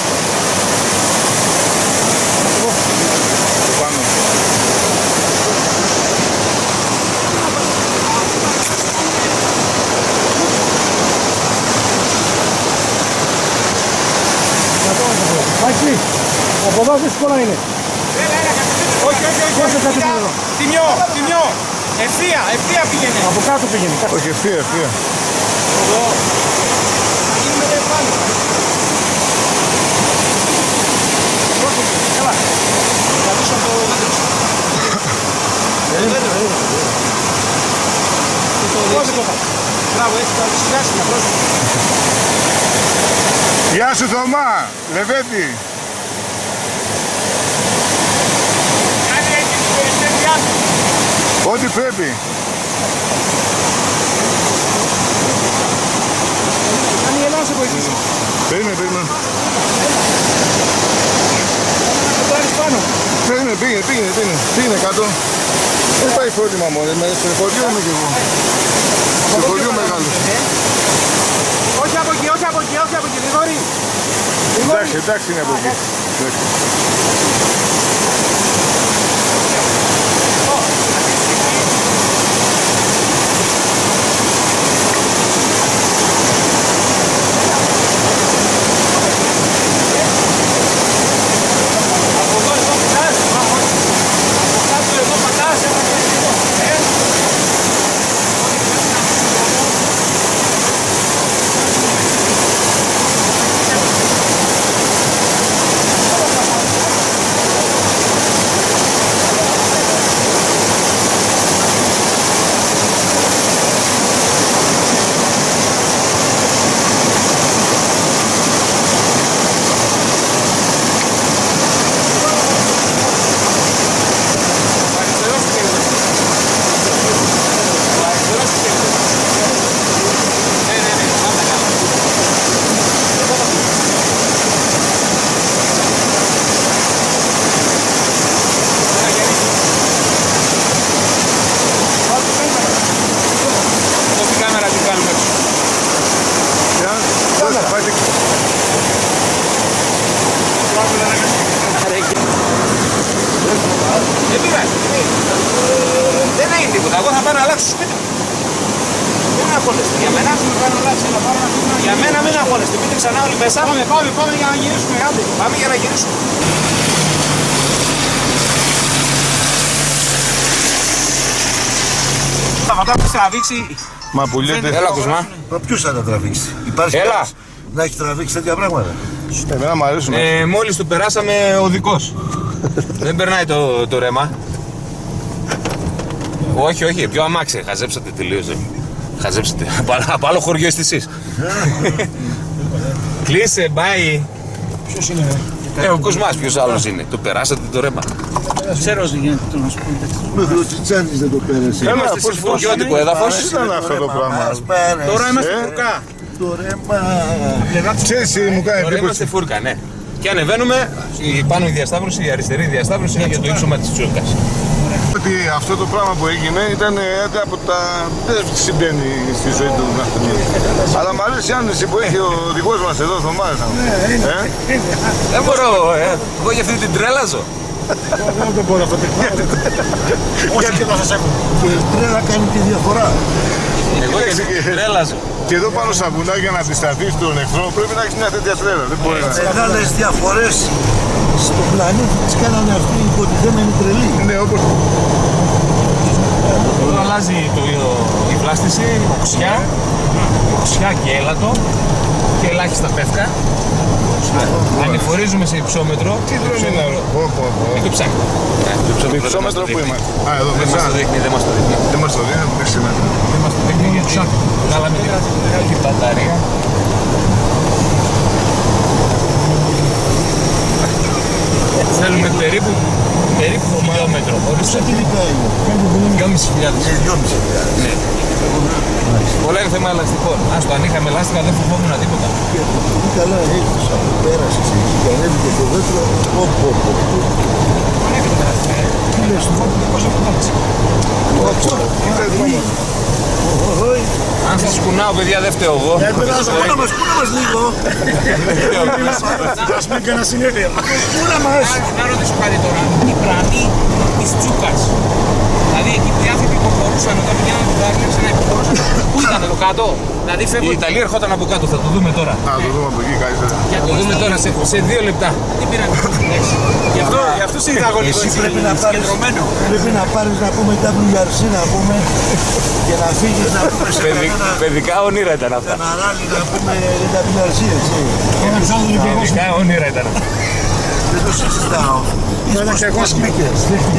Πού πάνω. Μάκη, από εδώ δύσκολα είναι. Όχι, όχι, όχι, όχι, τιμιό, τιμιό, ευθεία, ευθεία πήγαινε. Από κάτω πήγαινε. Όχι, ευθεία, ευθεία. Εδώ. Θα γίνουμε δε πάνω. Καλά. Θα πίσω από το δέντρο. Δέντρο, μπράβο, έτσι θα σιγάσει να πρόσφυγε. Γεια σου Θωμά, Λεβέντη. Κάνει έτσι την περιπέτειά του. Ό,τι πρέπει. Κάνει η Ελλάδα σε βοηθήσει. Περίμενε, περίμενε. Θα το άρεις πάνω. Περίμενε, πήγαινε, πήγαινε, πήγαινε. Πήγαινε κάτω. Δεν υπάρχει πρόβλημα μόνο, με στο χωριό είμαι κι εγώ. Στο χωριό μεγάλο. Όχι από εκεί, όχι από εκεί, όχι από εκεί, Γρηγόρη. Εντάξει, εντάξει είναι από εκεί. Δεν έγινε τίποτα, εγώ θα πάω να αλλάξω σπίτι μου. Δεν αγχώνεστε, για μένα Για μένα μην αγχώνεστε, πείτε ξανά όλοι μέσα. Πάμε, πάμε, πάμε για να γυρίσουμε, άντε. Πάμε για να γυρίσουμε. Θα τα τραβήξει. Μα που λέτε. Έλα Κουσμά. Ποιος θα τα τραβήξει? Υπάρχει Έλα. να έχει τραβήξει τέτοια πράγματα? Εμένα μου αρέσουν. Ε, μόλις του περάσαμε οδικός. Δεν περνάει το, το ρέμα. Όχι, όχι, πιο αμάξι. Χαζέψατε τελείως. Χαζέψατε. Από άλλο χωριό είστε εσείς. Κλείσε, μπάει. Ποιος είναι? Ε, ο Κουσμάς, ποιος άλλος είναι? Το περάσατε το ρέμα. Ξέρω τι γίνεται, το να σου πω. Μέχρι ο Τσιτσάνης δεν το πέρασε. Είμαστε σε φουρκιώτικο έδαφος. Τι ήταν αυτό το πράγμα? Τώρα είμαστε φουρκά. Το ρέμα. Ξέρεις τι μου κάνει Τώρα είμαστε φούρκα, ναι. Και ανεβαίνουμε, η πάνω η διασταύρωση, η αριστερή διασταύρωση είναι για το ύψωμα της Τσούρκας. Ότι αυτό το πράγμα που έγινε ήταν ένα από τα... δεν συμβαίνει στη ζωή του αυτοκίνητου. Αλλά μου αρέσει η άνεση που έχει ο οδηγός μας εδώ στο Μάρθα. Δεν μπορώ, ε. Εγώ για αυτή την τρέλα ζω. Δεν το μπορώ αυτό το πράγμα. Όχι και θα σας έχω. Και η τρέλα κάνει τη διαφορά. Εγώ για αυτή την τρέλα ζω. Και εδώ πάνω στα βουνά για να αντισταθείς τον εχθρό πρέπει να έχεις μια τέτοια τρέλα. Δεν μπορεί να... Μεγάλες διαφορές στον πλανήτη τις κάνανε αυτοί οι υποτιθέμενοι τρελοί. Ναι, όπως... Εδώ αλλάζει το, η πλάστηση, οξιά, οξιά και έλατο και ελάχιστα πεύκα. Ανηφορίζουμε σε υψόμετρο. Τι δρόμο είναι αυτό? Είναι το ψάχνει. Το υψόμετρο που είμαστε? Α, εδώ δεν μας το δείχνει, δεν μας το δείχνει. Δεν μας το δείχνει, δεν σημαίνει. Δεν μας το δείχνει γιατί βγάλαμε την μπαταρία. Θέλουμε περίπου περίπου χιλιόμετρο. Ορίστε. δυόμισι χιλιάδες. Ναι. Πολλά είναι θέμα ελαστικών. Άστο, αν είχαμε ελάστικα δεν φοβόμουν τίποτα. Καλά έχεις, πέρασες εκεί και ανέβηκε το δέντρο. Οπ, οπ, οπ. Τι λες του, πώς απαντάξε. Αν σας κουνάω, παιδιά, δεν φταίω εγώ. Κούνα μας, κούνα μας λίγο. Ας πούμε και ένα συνέδριο. Κούνα μας. Να ρωτήσω κάτι τώρα. Η πλανή της Τσούκας. Δηλαδή εκεί που οι άνθρωποι υποχωρούσαν όταν πηγαίναν την Βάρλεξ να υποχωρούσαν. Πού ήταν εδώ κάτω? Δηλαδή φεύγουν. Η Ιταλία ερχόταν από κάτω, θα το δούμε τώρα. Α, το δούμε από εκεί καλύτερα. Θα το δούμε τώρα σε, σε δύο λεπτά. Τι πήραν. Γι' αυτό, γι' αυτό σε είδα λίγο έτσι πρέπει να πάρεις, πρέπει να πάρεις να πούμε ντάμπλιου αρ σι να πούμε και να φύγεις να πούμε σε κανένα... Παιδικά όνειρα ήταν αυτά. Ένα ράλι να πούμε ντάμπλιου αρ σι έτσι. Παιδικά όνειρα ήταν αυτά. Δεν το συζητάω. Είσαι πως μπήκες.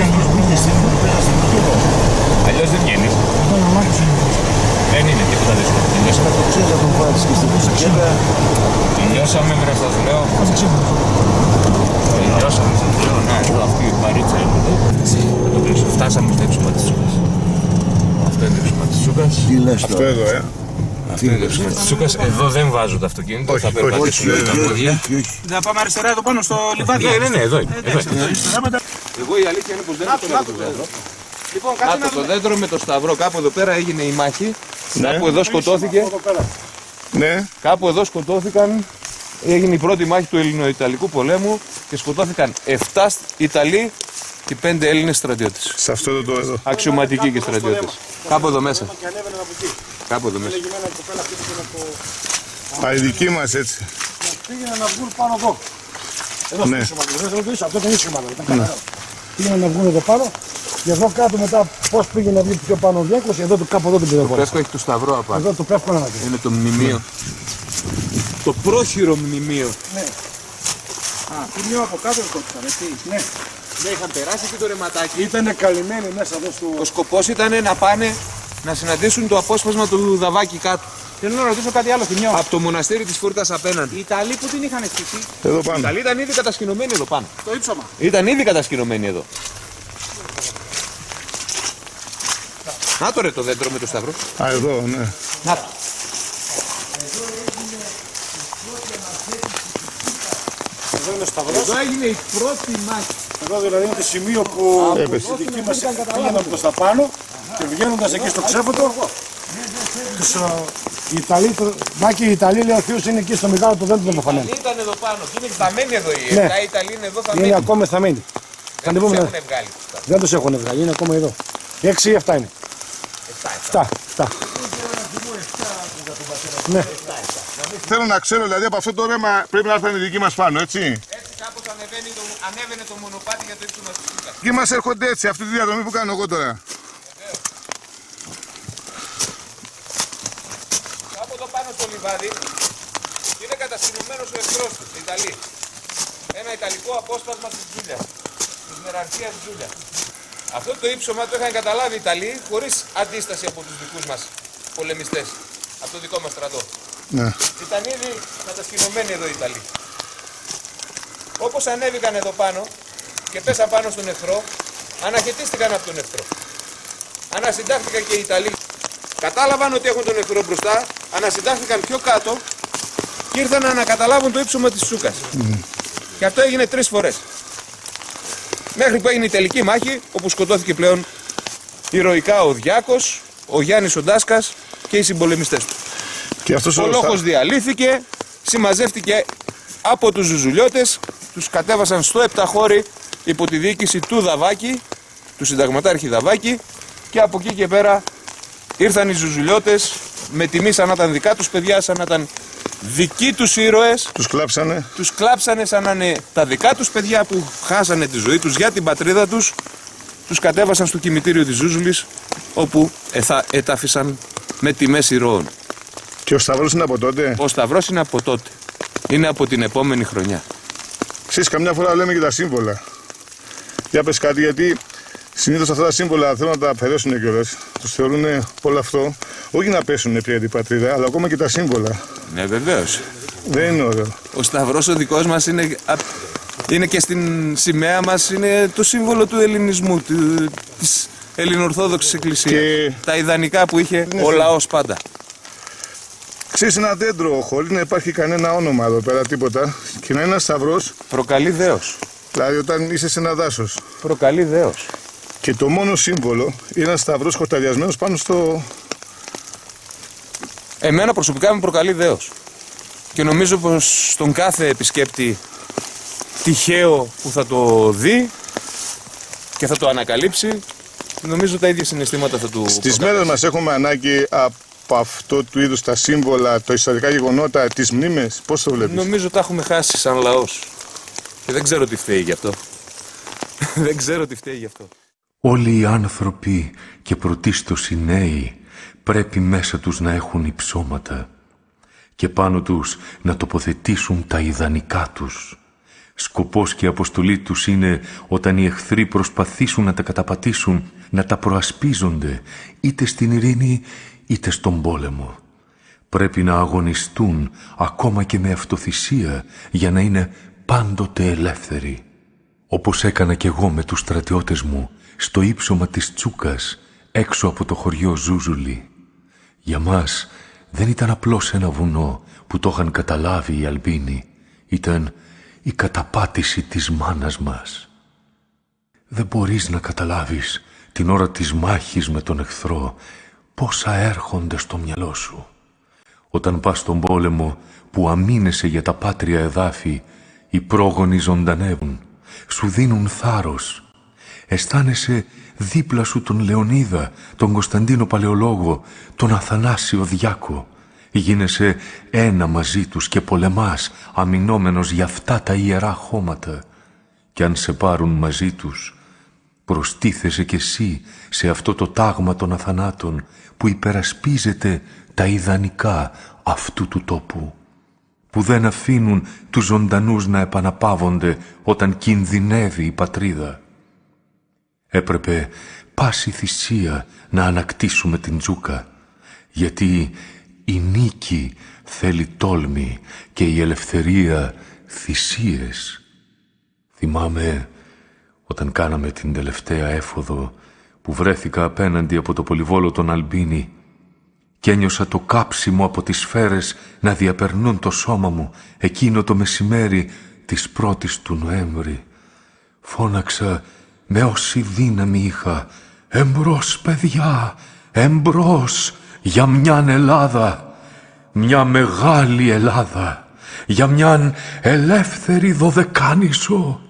Αλλιώς δεν βγαίνεις. Δεν είναι τίποτα δύσκολο. Θα το ξέρεις να τον πάρεις και στην μουσικέτα. Τελειώσαμε, μέρα σας λέω. Τελειώσαμε, σας λέω. Να, εδώ αυτή η παρίτσα είναι εδώ. Το κλείσω. Φτάσαμε στο ύψωμα της Τσούκας. Αυτό είναι το ύψωμα της Τσούκας. Τι λες τώρα? Αυτό εδώ, ε. Αυτό είναι το ύψωμα της Τσούκας. Εδώ δεν βάζω το αυτοκίνητο. Θα περπατήσουμε τα πόδια. Δεν θα πάμε αριστερά εδώ πάνω στο λιβάδι. Ναι, ναι, ναι, εδώ είναι. Εγώ η αλήθεια είναι πως δεν έχω το δέντρο. Λοιπόν, Κάτω το δέντρο με το σταυρό. Κάπου εδώ πέρα έγινε η μάχη Ναι. Κάπου εδώ σκοτώθηκε. Ναι. Κάπου εδώ σκοτώθηκαν. Έγινε η πρώτη μάχη του Ελληνοϊταλικού πολέμου και σκοτώθηκαν επτά Ιταλοί και πέντε Έλληνες στρατιώτες. Σε αυτό το, το εδώ. Αξιωματικοί και στρατιώτες. Κάπου εδώ μέσα. Κάπου εδώ μέσα. Α, οι δικοί μας έτσι. Πήγαιναν να βγουν πάνω εδώ. Εδώ ναι. στο σωματικό. Αυτό δεν είναι σωματικό. Ναι. Πήγαιναν να βγουν εδώ πάνω. Και εδώ κάτω μετά πώς πήγε να βγει πιο πάνω ο Διάκος, εδώ το κάπου εδώ την πήρε. Το Πεύκο έχει το σταυρό απάνω. Εδώ το Πεύκο να είναι το μνημείο. Ναι. Το πρόχειρο μνημείο. Ναι. Α, μνημείο από κάτω το ήταν, έτσι. Ναι. Δεν είχαν περάσει και το ρεματάκι. Ήτανε καλυμμένοι μέσα εδώ στο... Ο σκοπός ήταν να πάνε να συναντήσουν το απόσπασμα του Δαβάκη κάτω. Θέλω να ρωτήσω κάτι άλλο, Θημιό. Από το μοναστήρι της Φούρτας απέναντι. Οι Ιταλοί που την είχαν στήσει. Εδώ πάνω. Οι Ιταλοί ήταν ήδη κατασκηνωμένοι εδώ πάνω. Το ύψωμα. Ήταν ήδη κατασκηνωμένοι εδώ. Να το ρε το δέντρο με το σταυρό. Α, εδώ, ναι. Να το. Εδώ είναι ο σταυρός. Εδώ έγινε η πρώτη μάχη. Εδώ δηλαδή είναι το σημείο που οι δικοί μας πήγαιναν προς τα πάνω και βγαίνοντας εκεί στο ξέφωτο, τους οι Ιταλοί, το, Μάκη, οι Ιταλοί λέει ο Θείος είναι εκεί στο μεγάλο το δέντρο των φανέλων. Οι Ιταλοί ήταν εδώ πάνω και είναι θαμένοι εδώ οι ναι. επτά Ιταλοί είναι εδώ θαμένοι. Είναι ακόμα θαμένοι. Δεν τους έχουν βγάλει. Δεν τους έχουν βγάλει, είναι ακόμα εδώ. Έξι ή εφτά είναι. Εφτά. Εφτά. Ναι. Θέλω να ξέρω, δηλαδή από αυτό το ρέμα πρέπει να έρθουν οι δικοί μας πάνω, έτσι. Έτσι κάπως ανεβαίνει το, ανέβαινε το μονοπάτι για το ύψωμα της Φούρτας. Οι δικοί μας έρχονται έτσι, αυτή τη διαδρομή που κάνω εγώ τώρα. Από εδώ πάνω στο λιβάδι είναι κατασκηνωμένος ο εχθρός του, οι Ιταλοί. Ένα ιταλικό απόσπασμα της Τζούλια, της μεραρχίας Τζούλια. Αυτό το ύψωμα το είχαν καταλάβει οι Ιταλοί χωρίς αντίσταση από τους δικούς μας πολεμιστές, από το δικό μας στρατό. Ναι. Ήταν ήδη κατασκηνωμένοι εδώ οι Ιταλοί. Όπως ανέβηκαν εδώ πάνω και πέσαν πάνω στον εχθρό, αναχαιτίστηκαν από τον εχθρό. Ανασυντάχθηκαν και οι Ιταλοί. Κατάλαβαν ότι έχουν τον εχθρό μπροστά, ανασυντάχθηκαν πιο κάτω και ήρθαν να καταλάβουν το ύψωμα της Τσούκας. Mm. Και αυτό έγινε τρεις φορές. Μέχρι που έγινε η τελική μάχη, όπου σκοτώθηκε πλέον ηρωικά ο Διάκος, ο Γιάννης ο Ντάσκας και οι συμπολεμιστές του. Και αυτός ο λόγος διαλύθηκε, συμμαζεύτηκε από τους Ζουζουλιώτες, τους κατέβασαν στο Επταχώρι υπό τη διοίκηση του Δαβάκη, του συνταγματάρχη Δαβάκη, και από εκεί και πέρα ήρθαν οι Ζουζουλιώτες με τιμή σαν να ήταν δικά τους παιδιά, σαν να ήταν δικοί τους ήρωες. Τους κλάψανε. Τους κλάψανε σαν να είναι τα δικά τους παιδιά που χάσανε τη ζωή τους για την πατρίδα τους. Τους κατέβασαν στο κημητήριο της Ζούζουλης, όπου εθα, ετάφησαν με τιμές ηρώων. Και ο Σταυρός είναι από τότε. Ο Σταυρός είναι από τότε. Είναι από την επόμενη χρονιά. Ξέρεις, καμιά φορά λέμε και τα σύμβολα. Για πες κάτι, γιατί συνήθως αυτά τα σύμβολα θέλουν να τα αφαιρέσουν κιόλας. Τους θεωρούν όλο αυτό, όχι να πέσουν πια την πατρίδα, αλλά ακόμα και τα σύμβολα. Ναι, βεβαίως. Δεν είναι ωραίο. Ο Σταυρός ο δικός μας είναι, είναι και στην σημαία μας, είναι το σύμβολο του ελληνισμού, της ελληνοορθόδοξης εκκλησίας. Και... τα ιδανικά που είχε ναι, ο λαός πάντα. Ξέρεις, ένα δέντρο χωρίς να υπάρχει κανένα όνομα εδώ πέρα, τίποτα, και να είναι ένας σταυρός. Προκαλεί δέος. Δηλαδή όταν είσαι σε ένα δάσος. Προκαλεί δέος. Και το μόνο σύμβολο είναι ένας σταυρός χορταριασμένος πάνω στο... Εμένα προσωπικά με προκαλεί δέος. Και νομίζω πως στον κάθε επισκέπτη τυχαίο που θα το δει και θα το ανακαλύψει, νομίζω τα ίδια συναισθήματα θα του... Στις μέρες μας έχουμε ανάγκη από αυτό του είδους τα σύμβολα, τα ιστορικά γεγονότα, τις μνήμες. Πώς το βλέπεις? Νομίζω τα έχουμε χάσει σαν λαός. Και δεν ξέρω τι φταίει γι' αυτό. Δεν ξέρω τι φταίει γι' αυτό. Όλοι οι άνθρωποι και πρωτίστως οι νέοι πρέπει μέσα τους να έχουν υψώματα και πάνω τους να τοποθετήσουν τα ιδανικά τους. Σκοπός και αποστολή τους είναι όταν οι εχθροί προσπαθήσουν να τα καταπατήσουν, να τα προασπίζονται είτε στην ειρήνη είτε στον πόλεμο. Πρέπει να αγωνιστούν ακόμα και με αυτοθυσία για να είναι πάντοτε ελεύθεροι. Όπως έκανα κι εγώ με τους στρατιώτες μου στο ύψωμα της Τσούκας έξω από το χωριό Ζούζουλη. Για μας δεν ήταν απλώς ένα βουνό που το είχαν καταλάβει οι Αλμπίνοι. Ήταν η καταπάτηση της μάνας μας. Δεν μπορείς να καταλάβεις την ώρα της μάχης με τον εχθρό πόσα έρχονται στο μυαλό σου. Όταν πας στον πόλεμο που αμήνεσαι για τα πάτρια εδάφη, οι πρόγονοι ζωντανεύουν, σου δίνουν θάρρος. Αισθάνεσαι δίπλα σου τον Λεωνίδα, τον Κωνσταντίνο Παλαιολόγο, τον Αθανάσιο Διάκο. Γίνεσαι ένα μαζί τους και πολεμάς, αμυνόμενος για αυτά τα ιερά χώματα. Κι αν σε πάρουν μαζί τους, προστίθεσαι κι εσύ σε αυτό το τάγμα των αθανάτων που υπερασπίζεται τα ιδανικά αυτού του τόπου, που δεν αφήνουν τους ζωντανούς να επαναπαύονται όταν κινδυνεύει η πατρίδα. Έπρεπε πάση θυσία να ανακτήσουμε την Τζούκα, γιατί η νίκη θέλει τόλμη και η ελευθερία θυσίες. Θυμάμαι όταν κάναμε την τελευταία έφοδο που βρέθηκα απέναντι από το πολυβόλο των Αλμπίνη και ένιωσα το κάψιμο από τις σφαίρες να διαπερνούν το σώμα μου εκείνο το μεσημέρι της πρώτης του Νοέμβρη. Φώναξα με όση δύναμη είχα «Εμπρός, παιδιά, εμπρός για μιαν Ελλάδα, μια μεγάλη Ελλάδα, για μιαν ελεύθερη Δωδεκάνησο».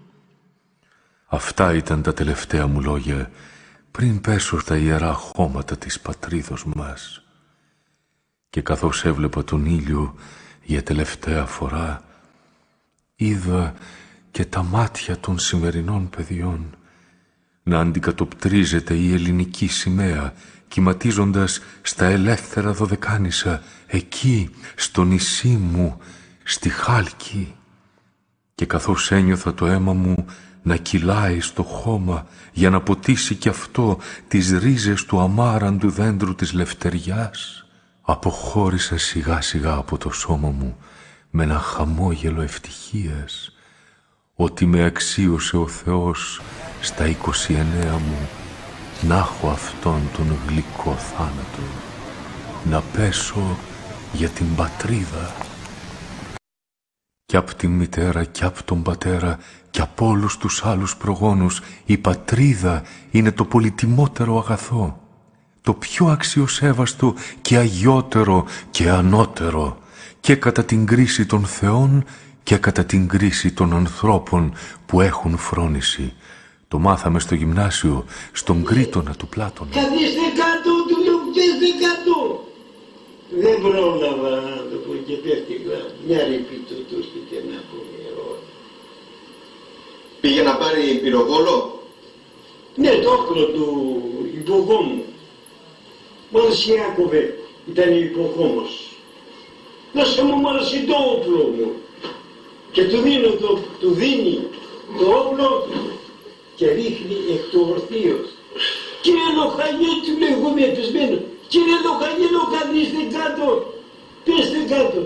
Αυτά ήταν τα τελευταία μου λόγια πριν πέσω στα ιερά χώματα της πατρίδος μας. Και καθώς έβλεπα τον ήλιο για τελευταία φορά, είδα και τα μάτια των σημερινών παιδιών να αντικατοπτρίζεται η ελληνική σημαία, κυματίζοντας στα ελεύθερα Δωδεκάνησα, εκεί στο νησί μου, στη Χάλκη. Και καθώς ένιωθα το αίμα μου να κυλάει στο χώμα για να ποτίσει κι αυτό τις ρίζες του αμάραντου δέντρου της λευτεριάς, αποχώρησα σιγά σιγά από το σώμα μου με ένα χαμόγελο ευτυχίας ότι με αξίωσε ο Θεός στα είκοσι εννέα μου να έχω αυτόν τον γλυκό θάνατο, να πέσω για την πατρίδα. Κι απ' την μητέρα κι απ' τον πατέρα κι απ' όλους τους άλλους προγόνους η πατρίδα είναι το πολυτιμότερο αγαθό, το πιο αξιοσέβαστο και αγιότερο και ανώτερο, και κατά την κρίση των θεών και κατά την κρίση των ανθρώπων που έχουν φρόνηση. Το μάθαμε στο γυμνάσιο, στον Κρήτονα του Πλάτωνα. Καθίστε κάτω, του λέω πέστε κάτω. Δεν πρόλαβα να το πω και πέφτει μια ρηπή του του και να πω νερό. Πήγε να πάρει πυροβόλο. Ναι, το όπλο του υπογόμου. Μόλις η Άκοβε ήταν υπογόμος. Δώσε μου μόνο εσύ το όπλο μου. Και του δίνω το, του δίνει το όπλο και ρίχνει εκ του ορθίως. Κύριε Λοχαγέ, του λέω εγώ με πεσμένο. Κύριε Λοχαγέ, λοχαδίστε κάτω. Πέστε κάτω.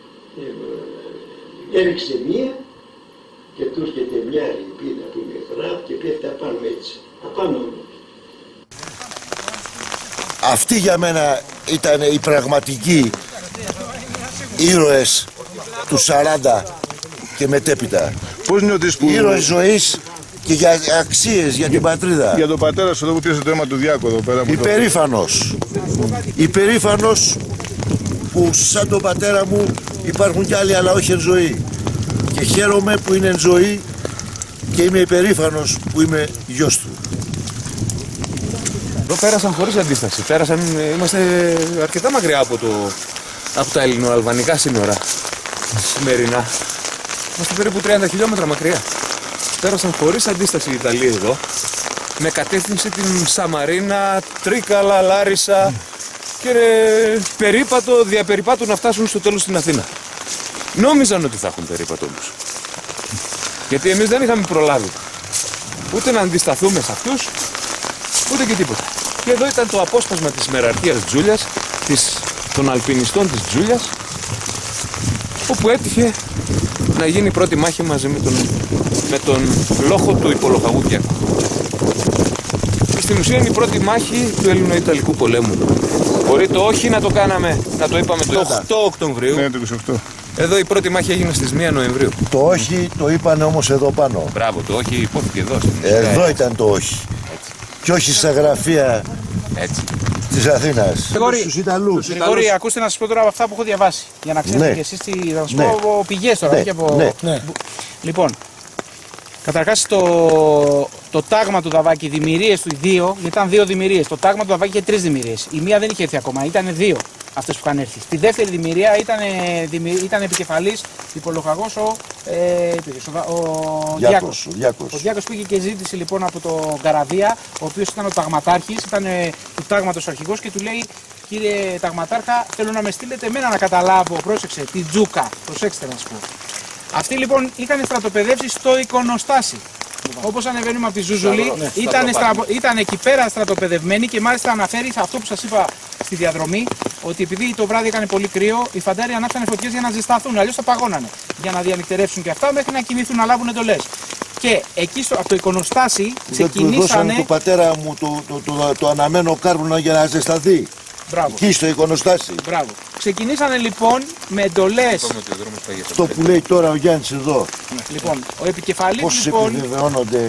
Ε, έριξε μία και του έρχεται μια ρηπίδα που είναι χράπ και πέφτει απάνω έτσι. Απάνω μου. Αυτοί για μένα ήταν οι πραγματικοί ήρωες του σαράντα και μετέπειτα. Πώς νιώθεις που... Ήρωες ζωής και για αξίες, για την πατρίδα. Για τον πατέρα σου εδώ που πήρε το αίμα του Διάκου εδώ πέρα. Υπερήφανος. Υπερήφανος που σαν τον πατέρα μου υπάρχουν κι άλλοι αλλά όχι εν ζωή. Και χαίρομαι που είναι εν ζωή και είμαι υπερήφανος που είμαι γιος του. Εδώ πέρασαν χωρίς αντίσταση. Πέρασαν, είμαστε αρκετά μακριά από, το, από τα ελληνοαλβανικά σύνορα σημερινά. Είμαστε περίπου τριάντα χιλιόμετρα μακριά. Πέρασαν χωρίς αντίσταση οι Ιταλοί εδώ, με κατεύθυνση την Σαμαρίνα, Τρίκαλα, Λάρισα και ρε, περίπατο, διαπεριπάτου να φτάσουν στο τέλος στην Αθήνα. Νόμιζαν ότι θα έχουν περίπατο όμως. Γιατί εμείς δεν είχαμε προλάβει ούτε να αντισταθούμε σε αυτούς, ούτε και τίποτα. Και εδώ ήταν το απόσπασμα της μεραρχίας Τζούλιας, της, των αλπινιστών της Τζούλιας, όπου έτυχε να γίνει η πρώτη μάχη μαζί με τον, με τον λόχο του υπολοχαγού Διάκου. Και στην ουσία είναι η πρώτη μάχη του Ελληνο-Ιταλικού πολέμου. Μπορεί το όχι να το κάναμε, να το είπαμε το οκτώ Οκτωβρίου. Ναι, το είκοσι οκτώ. Εδώ η πρώτη μάχη έγινε στις μία Νοεμβρίου. Το όχι το είπανε όμως εδώ πάνω. Μπράβο, το όχι υπόθηκε εδώ. Εδώ ήταν το όχι. Έτσι. Και όχι στα γραφεία Έτσι. της Αθήνας. Στους Ιταλούς. Γρηγόρη, ακούστε να σας πω τώρα από αυτά που έχω διαβάσει. Για να ξέρετε Ναι. και εσείς τι. Θα σας Ναι. πω από πηγές τώρα. Ναι. όχι από... Ναι. Ναι. Λοιπόν, καταρχάς το, το τάγμα του Δαβάκη, οι δημιουργίες του, οι δύο, γιατί ήταν δύο δημιουργίες. Το τάγμα του Δαβάκη είχε τρεις δημιουργίες. Η μία δεν είχε έρθει ακόμα, ήταν δύο αυτές που είχαν έρθει. Στη δεύτερη δημιουργία ήταν, ήταν επικεφαλής υπολοχαγός ο, ε, ο, ο Διάκος. Ο Διάκος. Ο Διάκος πήγε και ζήτησε λοιπόν από τον Καραβία, ο οποίος ήταν ο ταγματάρχης, ήταν ε, του τάγματος αρχηγός και του λέει: Κύριε Ταγματάρχα, θέλω να με στείλετε εμένα να καταλάβω, πρόσεξε, τη Τζούκα. Προσέξτε να σου πω. Αυτοί λοιπόν είχαν στρατοπεδεύσει στο εικονοστάσι. Όπως ανεβαίνουμε από τη Ζούζουλη, Ναι, ήταν, στρα... ήταν εκεί πέρα στρατοπεδευμένοι και μάλιστα αναφέρει σε αυτό που σας είπα στη διαδρομή, ότι επειδή το βράδυ έκανε πολύ κρύο, οι φαντάροι ανάψανε φωτιές για να ζεσταθούν, αλλιώς θα παγώνανε. Για να διανυκτερεύσουν και αυτά μέχρι να κοιμηθούν, να λάβουν εντολές. Και εκεί στο, από το εικονοστάσι ξεκινήσανε. Του δώσανε του πατέρα μου το, το, το, το, το αναμένο κάρβουνο για να ζεσταθεί. Μπράβο. Εκεί στο εικονοστάσι. Μπράβο. Ξεκινήσανε λοιπόν με εντολές. Αυτό που λέει τώρα ο Γιάννης εδώ. Λοιπόν, ο επικεφαλής Πώς λοιπόν. επιβεβαιώνονται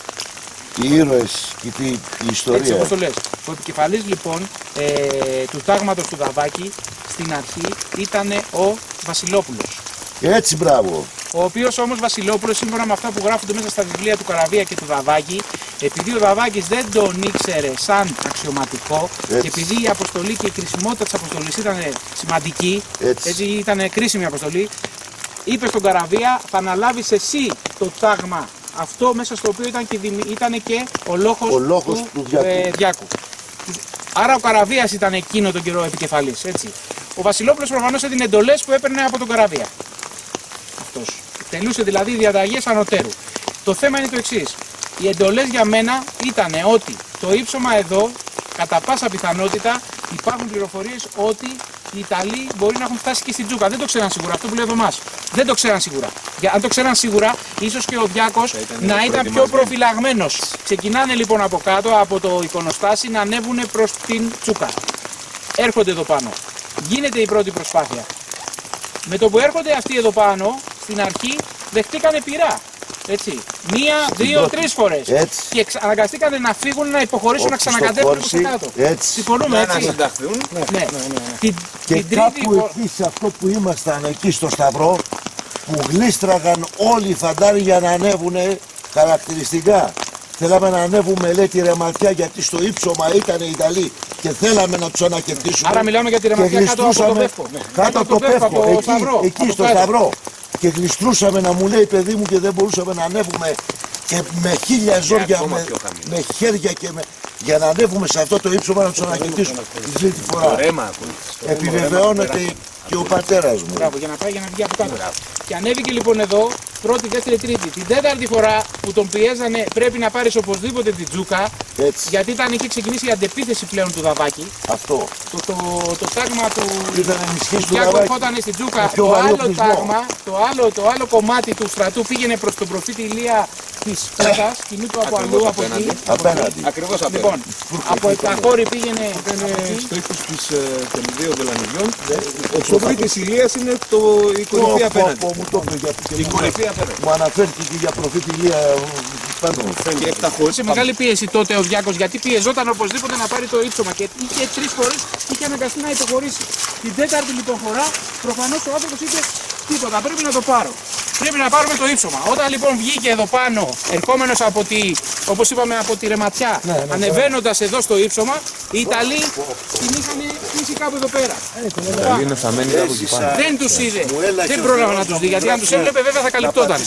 οι ήρωες και τη, η ιστορία. Έτσι όπως το λες. Ο επικεφαλής λοιπόν ε, του τάγματος του Δαβάκη στην αρχή ήταν ο Βασιλόπουλος. Έτσι, μπράβο. Ο οποίος όμως Βασιλόπουλος, σύμφωνα με αυτά που γράφονται μέσα στα βιβλία του Καραβία και του Δαβάκη, επειδή ο Δαβάκης δεν τον ήξερε σαν αξιωματικό Έτσι. και επειδή η αποστολή και η κρισιμότητα της αποστολής ήταν σημαντική, Έτσι. έτσι ήταν κρίσιμη αποστολή, είπε στον Καραβία: θα αναλάβεις εσύ το τάγμα αυτό, μέσα στο οποίο ήταν και, ήταν και ο λόγος, ο λόγος του, του Διάκου. Ε, Διάκου. Άρα ο Καραβίας ήταν εκείνο τον καιρό επικεφαλής, έτσι. Ο Βασιλόπουλος προφανώς έδινε εντολές που έπαιρνε από τον Καραβία. Αυτός. Τελούσε δηλαδή διαταγές ανωτέρου. Το θέμα είναι το εξής. Οι εντολές για μένα ήταν ότι το ύψωμα εδώ, κατά πάσα πιθανότητα, υπάρχουν πληροφορίες ότι οι Ιταλοί μπορεί να έχουν φτάσει και στην Τζούκα. Δεν το ξέραν σίγουρα. Αυτό που λέει ο Δωμάς. Δεν το ξέραν σίγουρα. Για, αν το ξέραν σίγουρα, ίσως και ο Διάκος να ήταν πιο προφυλαγμένος. Ξεκινάνε λοιπόν από κάτω, από το εικονοστάσι, να ανέβουν προς την Τζούκα. Έρχονται εδώ πάνω. Γίνεται η πρώτη προσπάθεια. Με το που έρχονται αυτοί εδώ πάνω, στην αρχή δεχτήκανε πειρά. Έτσι. Μία, δύο, τρεις φορές. Έτσι. Και αναγκαστήκανε να φύγουν, να υποχωρήσουν, να ξανακατεύουν προς τα κάτω. Έτσι. Συμφωνούμε, έτσι. Να συνταχθούν. Ναι. Ναι. Ναι. Την, Και την κάπου τρίτη... εκεί σε αυτό που ήμασταν εκεί στο Σταυρό, που γλίστραγαν όλοι οι φαντάροι για να ανέβουν χαρακτηριστικά. Θέλαμε να ανέβουμε, λέει, τη Ρεματιά, γιατί στο ύψωμα ήταν οι Ιταλοί και θέλαμε να τους ανακερδίσουμε. Άρα μιλάμε για τη Ρεματιά κάτω από το Πεύκο. Ναι. Κάτω από το Πεύκο, εκεί, Σταυρό, εκεί στο Σταυρό. Και γλιστρούσαμε, να μου λέει, παιδί μου, και δεν μπορούσαμε να ανέβουμε και με χίλια ζόρια, με, με χέρια και με, για να ανέβουμε σε αυτό το ύψωμα να τους ανακερδίσουμε. Τη τρίτη φορά. Επιβεβαιώνεται και ο πατέρας μου. Μπράβο, για να πάει για να βγει από κάτω. Και ανέβηκε λοιπόν εδώ, πρώτη, δεύτερη, τρίτη. Την τέταρτη φορά που τον πιέζανε, πρέπει να πάρεις οπωσδήποτε την Τζούκα. Έτσι. Γιατί ήταν, είχε ξεκινήσει η αντεπίθεση πλέον του Δαβάκη. Αυτό. Το, το, το τάγμα του. Ήταν ενισχύσει του Διάκου Δαβάκη. ερχόταν στην Τζούκα. Το άλλο τάγμα, το άλλο, το άλλο κομμάτι του στρατού πήγαινε προς τον προφήτη Ηλία της Πέτας, κινήτου από αλλού, από εκεί. Απέναντι. Ακριβώς απέναντι. Λοιπόν, από Εκπαχώρη πήγαινε στο ύψος της των δύο Βελανιδιών. Ο προφήτης Ηλίας είναι το, η κορυφή απέναντι. Η κορυφή απέναντι. Μου αναφέρθηκε και για προφήτη Ηλία πάνω. Και επταχώς. Σε μεγάλη πίεση τότε ο Διάκος, γιατί πιεζόταν οπωσδήποτε να πάρει το ύψωμα και είχε τρεις φορές είχε αναγκαστεί να υποχωρήσει. Την τέταρτη λοιπόν φορά προφανώς ο άνθρωπος είπε τίποτα, πρέπει να το πάρω. Πρέπει να πάρουμε το ύψωμα. Όταν λοιπόν βγήκε εδώ πάνω, ερχόμενος από τη, όπως είπαμε, από τη Ρεματιά, ναι, ναι, ανεβαίνοντας εδώ στο ύψωμα, οι Ιταλοί την είχαν κλείσει κάπου εδώ πέρα. Οι είναι θαμμένοι κάπου εκεί πάνω. Δεν τους είδε, δεν πρόλαβε να τους δει, γιατί αν τους έβλεπε βέβαια θα καλυπτόταν.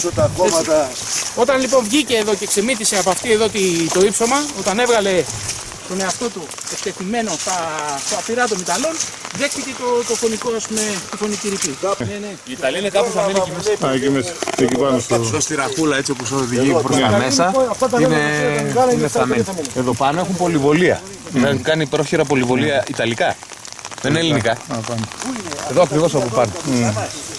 Όταν λοιπόν βγήκε εδώ και ξεμύτησε από αυτή εδώ το ύψωμα, όταν έβγαλε τον εαυτό του εκτεθειμένο στα, στα πυρά των Ιταλών, δέχτηκε το, το φωνικό, ας πούμε, τη φωνική ρηπή. Ναι, ναι. Οι Ιταλοί είναι κάπου θαμμένοι εκεί μέσα. Α, εκεί μέσα. Εκεί πάνω στο... Στο στιραχούλα, έτσι όπως οδηγεί προς τα μέσα, είναι, είναι θαμμένοι. Εδώ πάνω έχουν πολυβολία. Mm. Κάνει πρόχειρα πολυβολία ιταλικά. Δεν είναι ελληνικά. Εδώ ακριβώς από πάνω. Mm.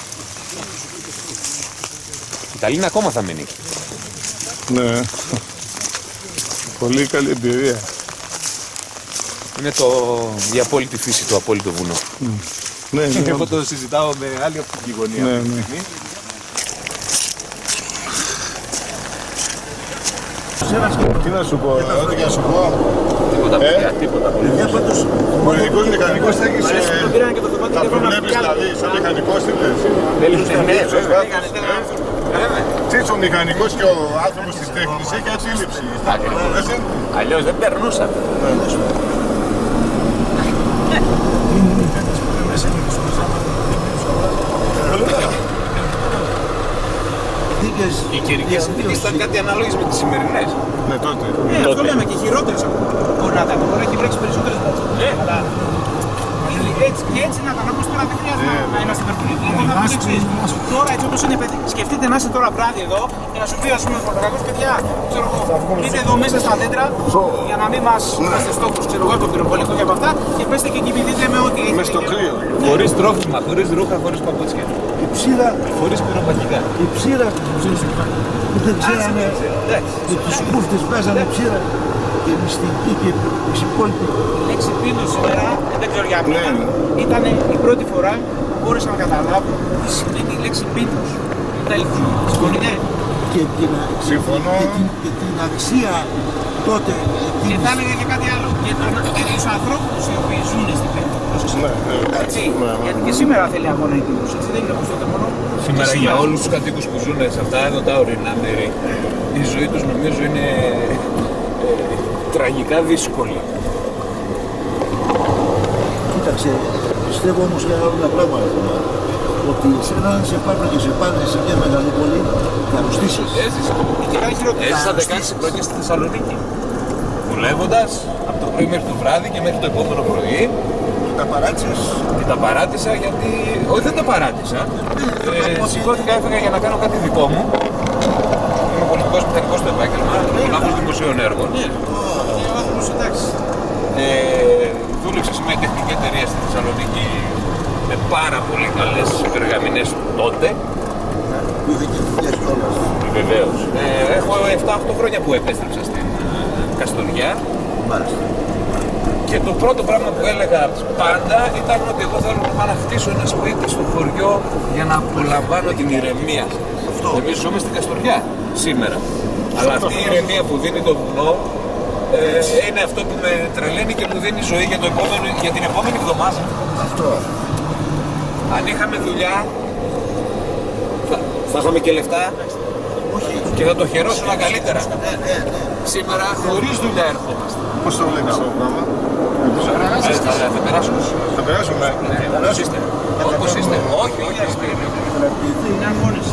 Οι Ιταλοί είναι ακόμα θαμμένοι. Ναι. Πολύ καλή εμπειρία. Είναι το, η απόλυτη φύση, το απόλυτο βουνό. Mm. Ναι, ναι, εγώ το συζητάω με άλλη οπτική γωνία. Ναι, ναι. Τι να σου πω, ό,τι και να σου πω. Τίποτα παιδιά, τίποτα. Πολιτικός μηχανικός θα έχεις... Θα προβλέπεις δηλαδή, σαν μηχανικός τι λες. Τσίτσο ο μηχανικός και ο άνθρωπος της τέχνης έχει αντίληψη. Αλλιώς δεν περνούσαν. Οι καιρικές συνθήκες ήταν κάτι ανάλογες με τις σημερινές. Ναι, τότε. Ναι, αυτό λέμε και χειρότερες ακόμα. Μπορεί να ήταν, μπορεί να έχει βρέξει περισσότερες βάτσες. Ναι, αλλά έτσι και έτσι να ήταν, όπως τώρα δεν χρειάζεται να είμαστε περπουλικοί. Τώρα έτσι όπως είναι, σκεφτείτε να είστε τώρα βράδυ εδώ και να σου πει ας πούμε ο φωτογραφικός παιδιά, ξέρω εγώ, μπείτε εδώ μέσα στα δέντρα για να μην μας είμαστε στόχους, ξέρω εγώ, από τον πυροβολικό και από αυτά και πέστε και κοιμηθείτε με ό,τι έχετε. Μες στο κρύο. Χωρίς τρόφιμα, χωρίς ρούχα, χωρίς παπούτσια. Η ψήρα, χωρίς πυροβολικά. Η ψήρα, που δεν ξέρανε, και τους κούφτες βάζανε ψήρα και μυστική και υπόλοιπη. Η λέξη πίνος σήμερα, δεν ξέρω για μένα, ήταν η πρώτη φορά που μπόρεσα να καταλάβω τι σημαίνει η λέξη πίνος. Τέλος. Συμφωνείτε. Και την, Συμφωνώ. Και την, και την αξία τότε. Και θα έλεγα και κάτι άλλο. Και, τον, και τους ανθρώπους οι οποίοι ζουν στην Πέτρο. Ναι, έτσι. Ναι, ναι. Γιατί και σήμερα θέλει αγώνα η πίνος. Έτσι δεν είναι όπως τότε μόνο. Σήμερα για όλους τους κατοίκους που ζουν σε αυτά εδώ τα ορεινά μέρη, η ζωή τους νομίζω είναι ε, τραγικά δύσκολη. Κοίταξε, πιστεύω όμως για ένα πράγμα. Ότι σε έναν σε πάρουν και σε πάνε σε μια μεγάλη πόλη και αρρωστήσεις. Έζησα. Έζησα δεκαέξι χρόνια στη Θεσσαλονίκη. Δουλεύοντας από το πρωί μέχρι το βράδυ και μέχρι το επόμενο πρωί. Και τα παράτησες. Και τα παράτησα γιατί... Όχι, δεν τα παράτησα. ε, σηκώθηκα, έφεγα για να κάνω κάτι δικό μου. Είμαι πολιτικός μηχανικός στο επάγγελμα, λάθος δημοσίων έργων. Ε, δούλεψα σε μια τεχνική εταιρεία στη Θεσσαλονίκη με πάρα πολύ καλές περγαμηνές τότε. Που είδε και δουλειές κιόλας. Βεβαίως. Ε, έχω επτά οκτώ χρόνια που επέστρεψα στην Καστοριά. Μάλιστα. Και το πρώτο πράγμα που έλεγα πάντα ήταν ότι εγώ θέλω να πάω να χτίσω ένα σπίτι στο χωριό για να απολαμβάνω την ηρεμία. Αυτό. Εμείς ζούμε στην Καστοριά σήμερα. Αλλά αυτή η ηρεμία που δίνει το βουνό ε, είναι αυτό που με τρελαίνει και μου δίνει ζωή για, το επόμενο, για την επόμενη εβδομάδα. Αυτό. Αν είχαμε δουλειά, θα, θα είχαμε και λεφτά. Όχι. Και θα το χαιρόσουμε καλύτερα. Ναι, ναι, ναι. Σήμερα χωρίς δουλειά ερχόμαστε. Πώς το βλέπεις αυτό το πράγμα? Θα περάσουμε. Θα περάσουμε. Όπως είστε. Όπως είστε. Όχι, όχι. Είναι αγώνες.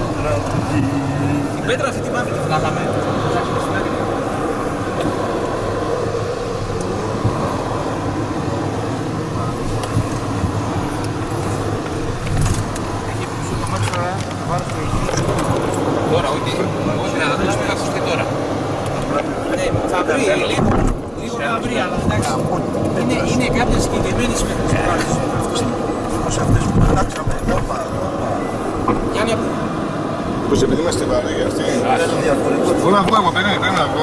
Την πέτρα αυτή τη μάθη τη βγάλαμε. Τώρα, όχι. Όχι, να δούμε τι θα ακουστεί τώρα. Θα βρει, λίγο θα βρει, αλλά εντάξει. Είναι κάποια συγκεκριμένη συμμετοχή. Όπως αυτές που αλλάξαμε εδώ. Γιάννη, Πώς επειδή είμαστε βαρύ για αυτή. Πού να βγω εγώ, περίμενε, πρέπει να βγω.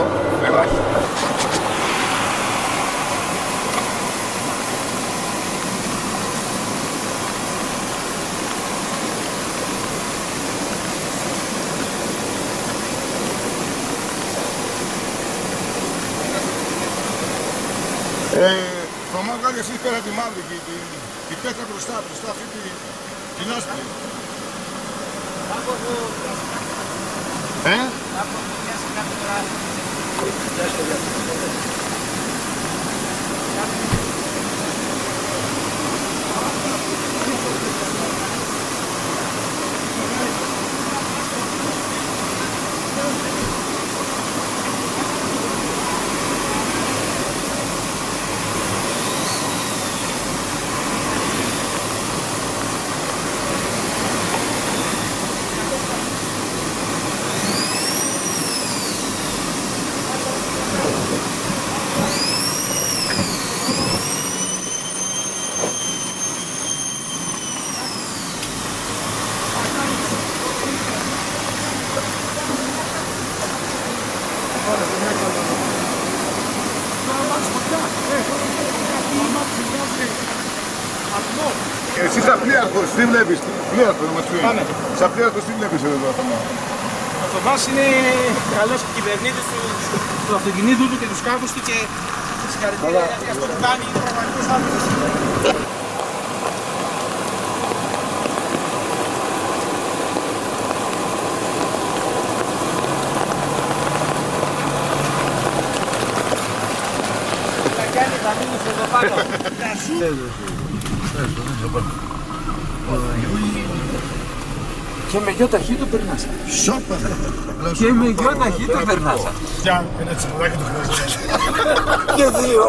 Το μάγκα εσύ πέρα τη μαύρη και την πέτρα μπροστά, μπροστά αυτή την άσπρη. Ε? Εσύ σαν πλοίαρχος, τι βλέπεις, πλοίαρχος μας πει. Σαν πλοίαρχος τι βλέπεις εδώ. Θωμάς είναι καλός κυβερνήτης του, του αυτοκινήτου του και του σκάφους του και συγχαρητήρια γιατί αυτό που κάνει είναι πραγματικός άνθρωπος. Και με γιο ταχύτο περνάς. Σόπα. Και με γιο ταχύτο περνάς. Για ένα τσιπουράκι το χρειάζεται. Και δύο.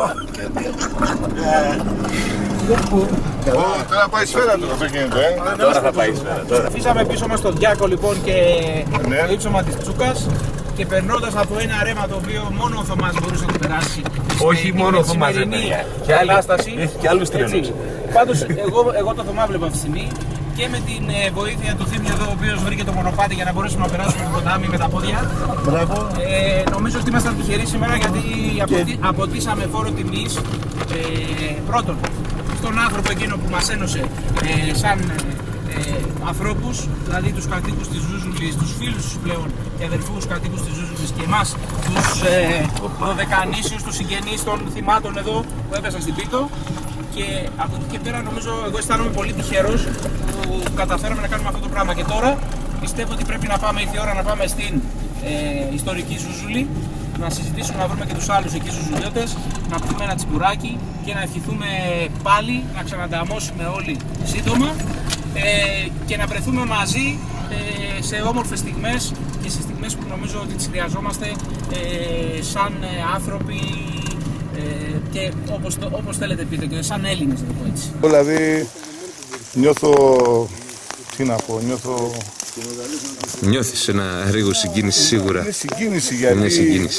Τώρα πάει σφαίρα το αυτοκίνητο, ε. Τώρα θα πάει σφαίρα. Αφήσαμε πίσω μας τον Διάκο λοιπόν και το ύψωμα της Τσούκας και περνώντας από ένα ρέμα το οποίο μόνο ο Θωμάς μπορούσε να το περάσει. Όχι μόνο ο Θωμάς, και κατάσταση. Έχει και άλλους τρένους. Πάντως εγώ, εγώ το Θωμά βλέπω αυτή τη στιγμή και με την ε, βοήθεια του Θήμιου εδώ, ο οποίος βρήκε το μονοπάτι για να μπορέσουμε να περάσουμε το ποτάμι με τα πόδια. Μπράβο. Ε, νομίζω ότι ήμασταν τυχεροί σήμερα γιατί αποτι, αποτίσαμε φόρο τιμής ε, πρώτον στον άνθρωπο εκείνο που μας ένωσε ε, σαν ε, ανθρώπους, δηλαδή τους κατοίκους της Ζούζουλης, τους φίλους τους πλέον και αδελφούς κατοίκους της Ζούζουλης και εμάς τους ε, δωδεκανήσιους, τους συγγενείς των θυμάτων εδώ που έπεσαν στην Πίτο. Και από εκεί και πέρα νομίζω εγώ αισθάνομαι πολύ τυχερός που καταφέραμε να κάνουμε αυτό το πράγμα. Και τώρα πιστεύω ότι πρέπει να πάμε, ήρθε η ώρα να πάμε στην ε, ιστορική Ζούζουλη, να συζητήσουμε, να βρούμε και τους άλλους εκεί Ζουζουλιώτες, να πούμε ένα τσιπουράκι και να ευχηθούμε πάλι να ξανανταμώσουμε όλοι σύντομα ε, και να βρεθούμε μαζί ε, σε όμορφες στιγμές και σε στιγμές που νομίζω ότι τις χρειαζόμαστε ε, σαν ε, άνθρωποι ε, και όπως, το, όπως θέλετε πείτε και σαν Έλληνες, να το πω έτσι. Δηλαδή νιώθω, τι να πω, νιώθω... Νιώθεις ένα ρίγο συγκίνηση σίγουρα. Είναι συγκίνηση γιατί... Είναι συγκίνηση.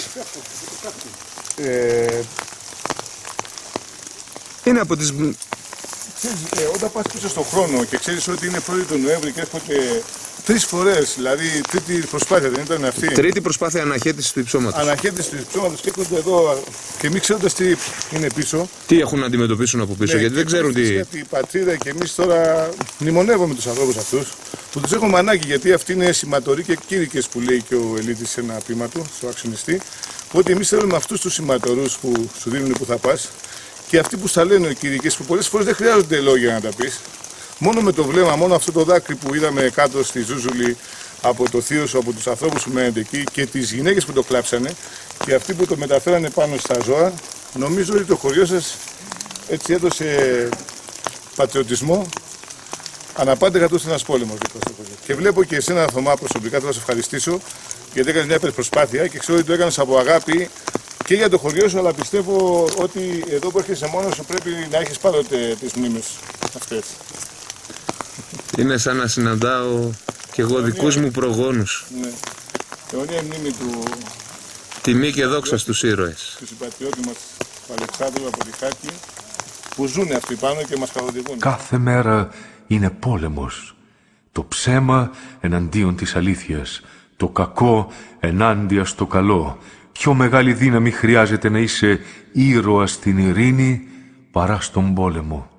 Ε... Είναι από τις... Ξέρεις, ε, όταν πας πίσω στον χρόνο και ξέρεις ότι είναι πρώτη του Νοέμβρη και έρχονται τρεις φορές, δηλαδή τρίτη προσπάθεια δεν ήταν αυτή. Τρίτη προσπάθεια αναχέτησης του υψώματος. Αναχέτηση του υψώματος και έρχονται εδώ και μην ξέροντας τι είναι πίσω. Τι έχουν να αντιμετωπίσουν από πίσω, Ναι, γιατί δεν ξέρουν τι... Γιατί η πατρίδα και εμείς τώρα μνημονεύουμε τους ανθρώπους αυτούς που τους έχουμε ανάγκη, γιατί αυτοί είναι σηματοροί και κήρυκες που λέει και ο Ελίτης σε ένα ποίημα του, στο Αξιονιστή. Ότι εμείς θέλουμε αυτούς τους σηματορούς που σου δίνουν που θα πας και αυτοί που στα λένε οι κήρυκες που πολλές φορές δεν χρειάζονται λόγια να τα πεις. Μόνο με το βλέμμα, μόνο αυτό το δάκρυ που είδαμε κάτω στη Ζούζουλη από το θείο σου, από τους ανθρώπους που μένετε εκεί και τις γυναίκες που το κλάψανε και αυτοί που το μεταφέρανε πάνω στα ζώα, νομίζω ότι το χωριό σας έτσι έδωσε πατριωτισμό. Αναπάντε κατ' ένας πόλεμος. Και βλέπω και εσένα, Θωμά, προσωπικά θέλω να σε ευχαριστήσω γιατί έκανες μια προσπάθεια και ξέρω ότι το έκανες από αγάπη και για το χωριό σου, αλλά πιστεύω ότι εδώ που έρχεσαι μόνος σου πρέπει να έχεις πάντοτε τις μνήμες αυτές. Είναι σαν να συναντάω και εγώ δικούς μου προγόνους. Ναι. Αιωνία μνήμη του... Τιμή και δόξα στους ήρωες. Του συμπατριώτη μας του Αλεξάνδρου από τη Χάκη που ζουν αυτοί πάνω και μας καθοδηγούν. Κάθε μέρα είναι πόλεμος. Το ψέμα εναντίον της αλήθειας. Το κακό ενάντια στο καλό. Πιο μεγάλη δύναμη χρειάζεται να είσαι ήρωας στην ειρήνη παρά στον πόλεμο.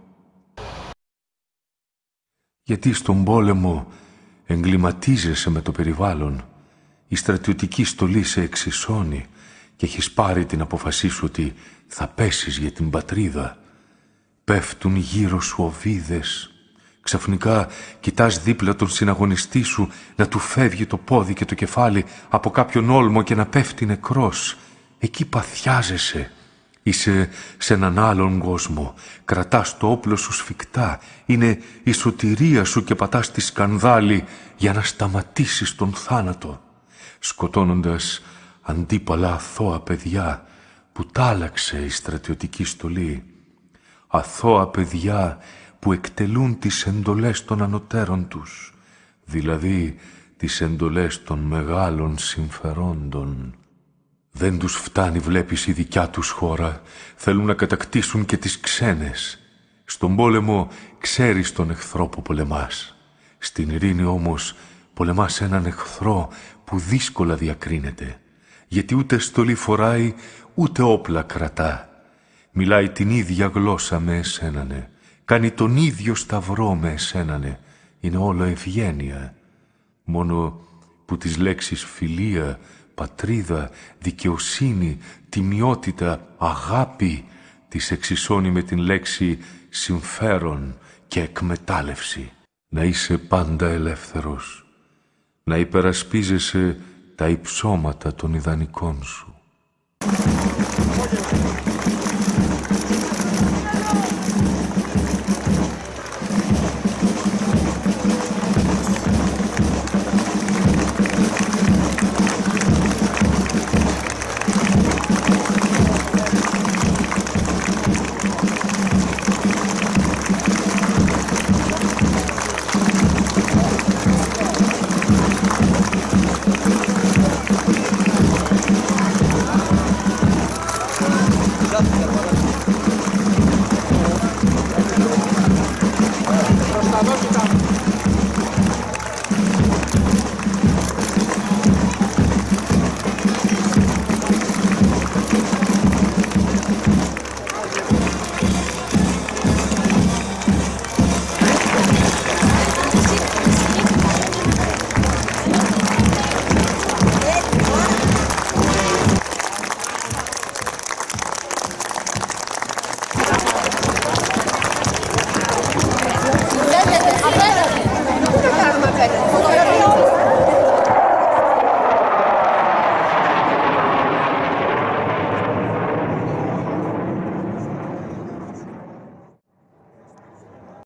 Γιατί στον πόλεμο εγκληματίζεσαι με το περιβάλλον. Η στρατιωτική στολή σε εξισώνει και έχεις πάρει την απόφασή σου ότι θα πέσεις για την πατρίδα. Πέφτουν γύρω σου οβίδες. Ξαφνικά κοιτάς δίπλα τον συναγωνιστή σου να του φεύγει το πόδι και το κεφάλι από κάποιον όλμο και να πέφτει νεκρός. Εκεί παθιάζεσαι. Είσαι σε έναν άλλον κόσμο. Κρατάς το όπλο σου σφιχτά. Είναι η σωτηρία σου και πατάς τη σκανδάλη για να σταματήσεις τον θάνατο. Σκοτώνοντας αντίπαλα αθώα παιδιά που τάλαξε η στρατιωτική στολή. Αθώα παιδιά που εκτελούν τις εντολές των ανωτέρων τους, δηλαδή τις εντολές των μεγάλων συμφερόντων. Δεν τους φτάνει, βλέπεις, η δικιά τους χώρα, θέλουν να κατακτήσουν και τις ξένες. Στον πόλεμο ξέρεις τον εχθρό που πολεμάς. Στην ειρήνη όμως πολεμάς έναν εχθρό που δύσκολα διακρίνεται, γιατί ούτε στολή φοράει, ούτε όπλα κρατά. Μιλάει την ίδια γλώσσα με εσένανε. Κάνει τον ίδιο σταυρό με εσένανε. Είναι όλο ευγένεια. Μόνο που τις λέξεις φιλία, πατρίδα, δικαιοσύνη, τιμιότητα, αγάπη τις εξισώνει με την λέξη συμφέρον και εκμετάλλευση. Να είσαι πάντα ελεύθερος, να υπερασπίζεσαι τα υψώματα των ιδανικών σου.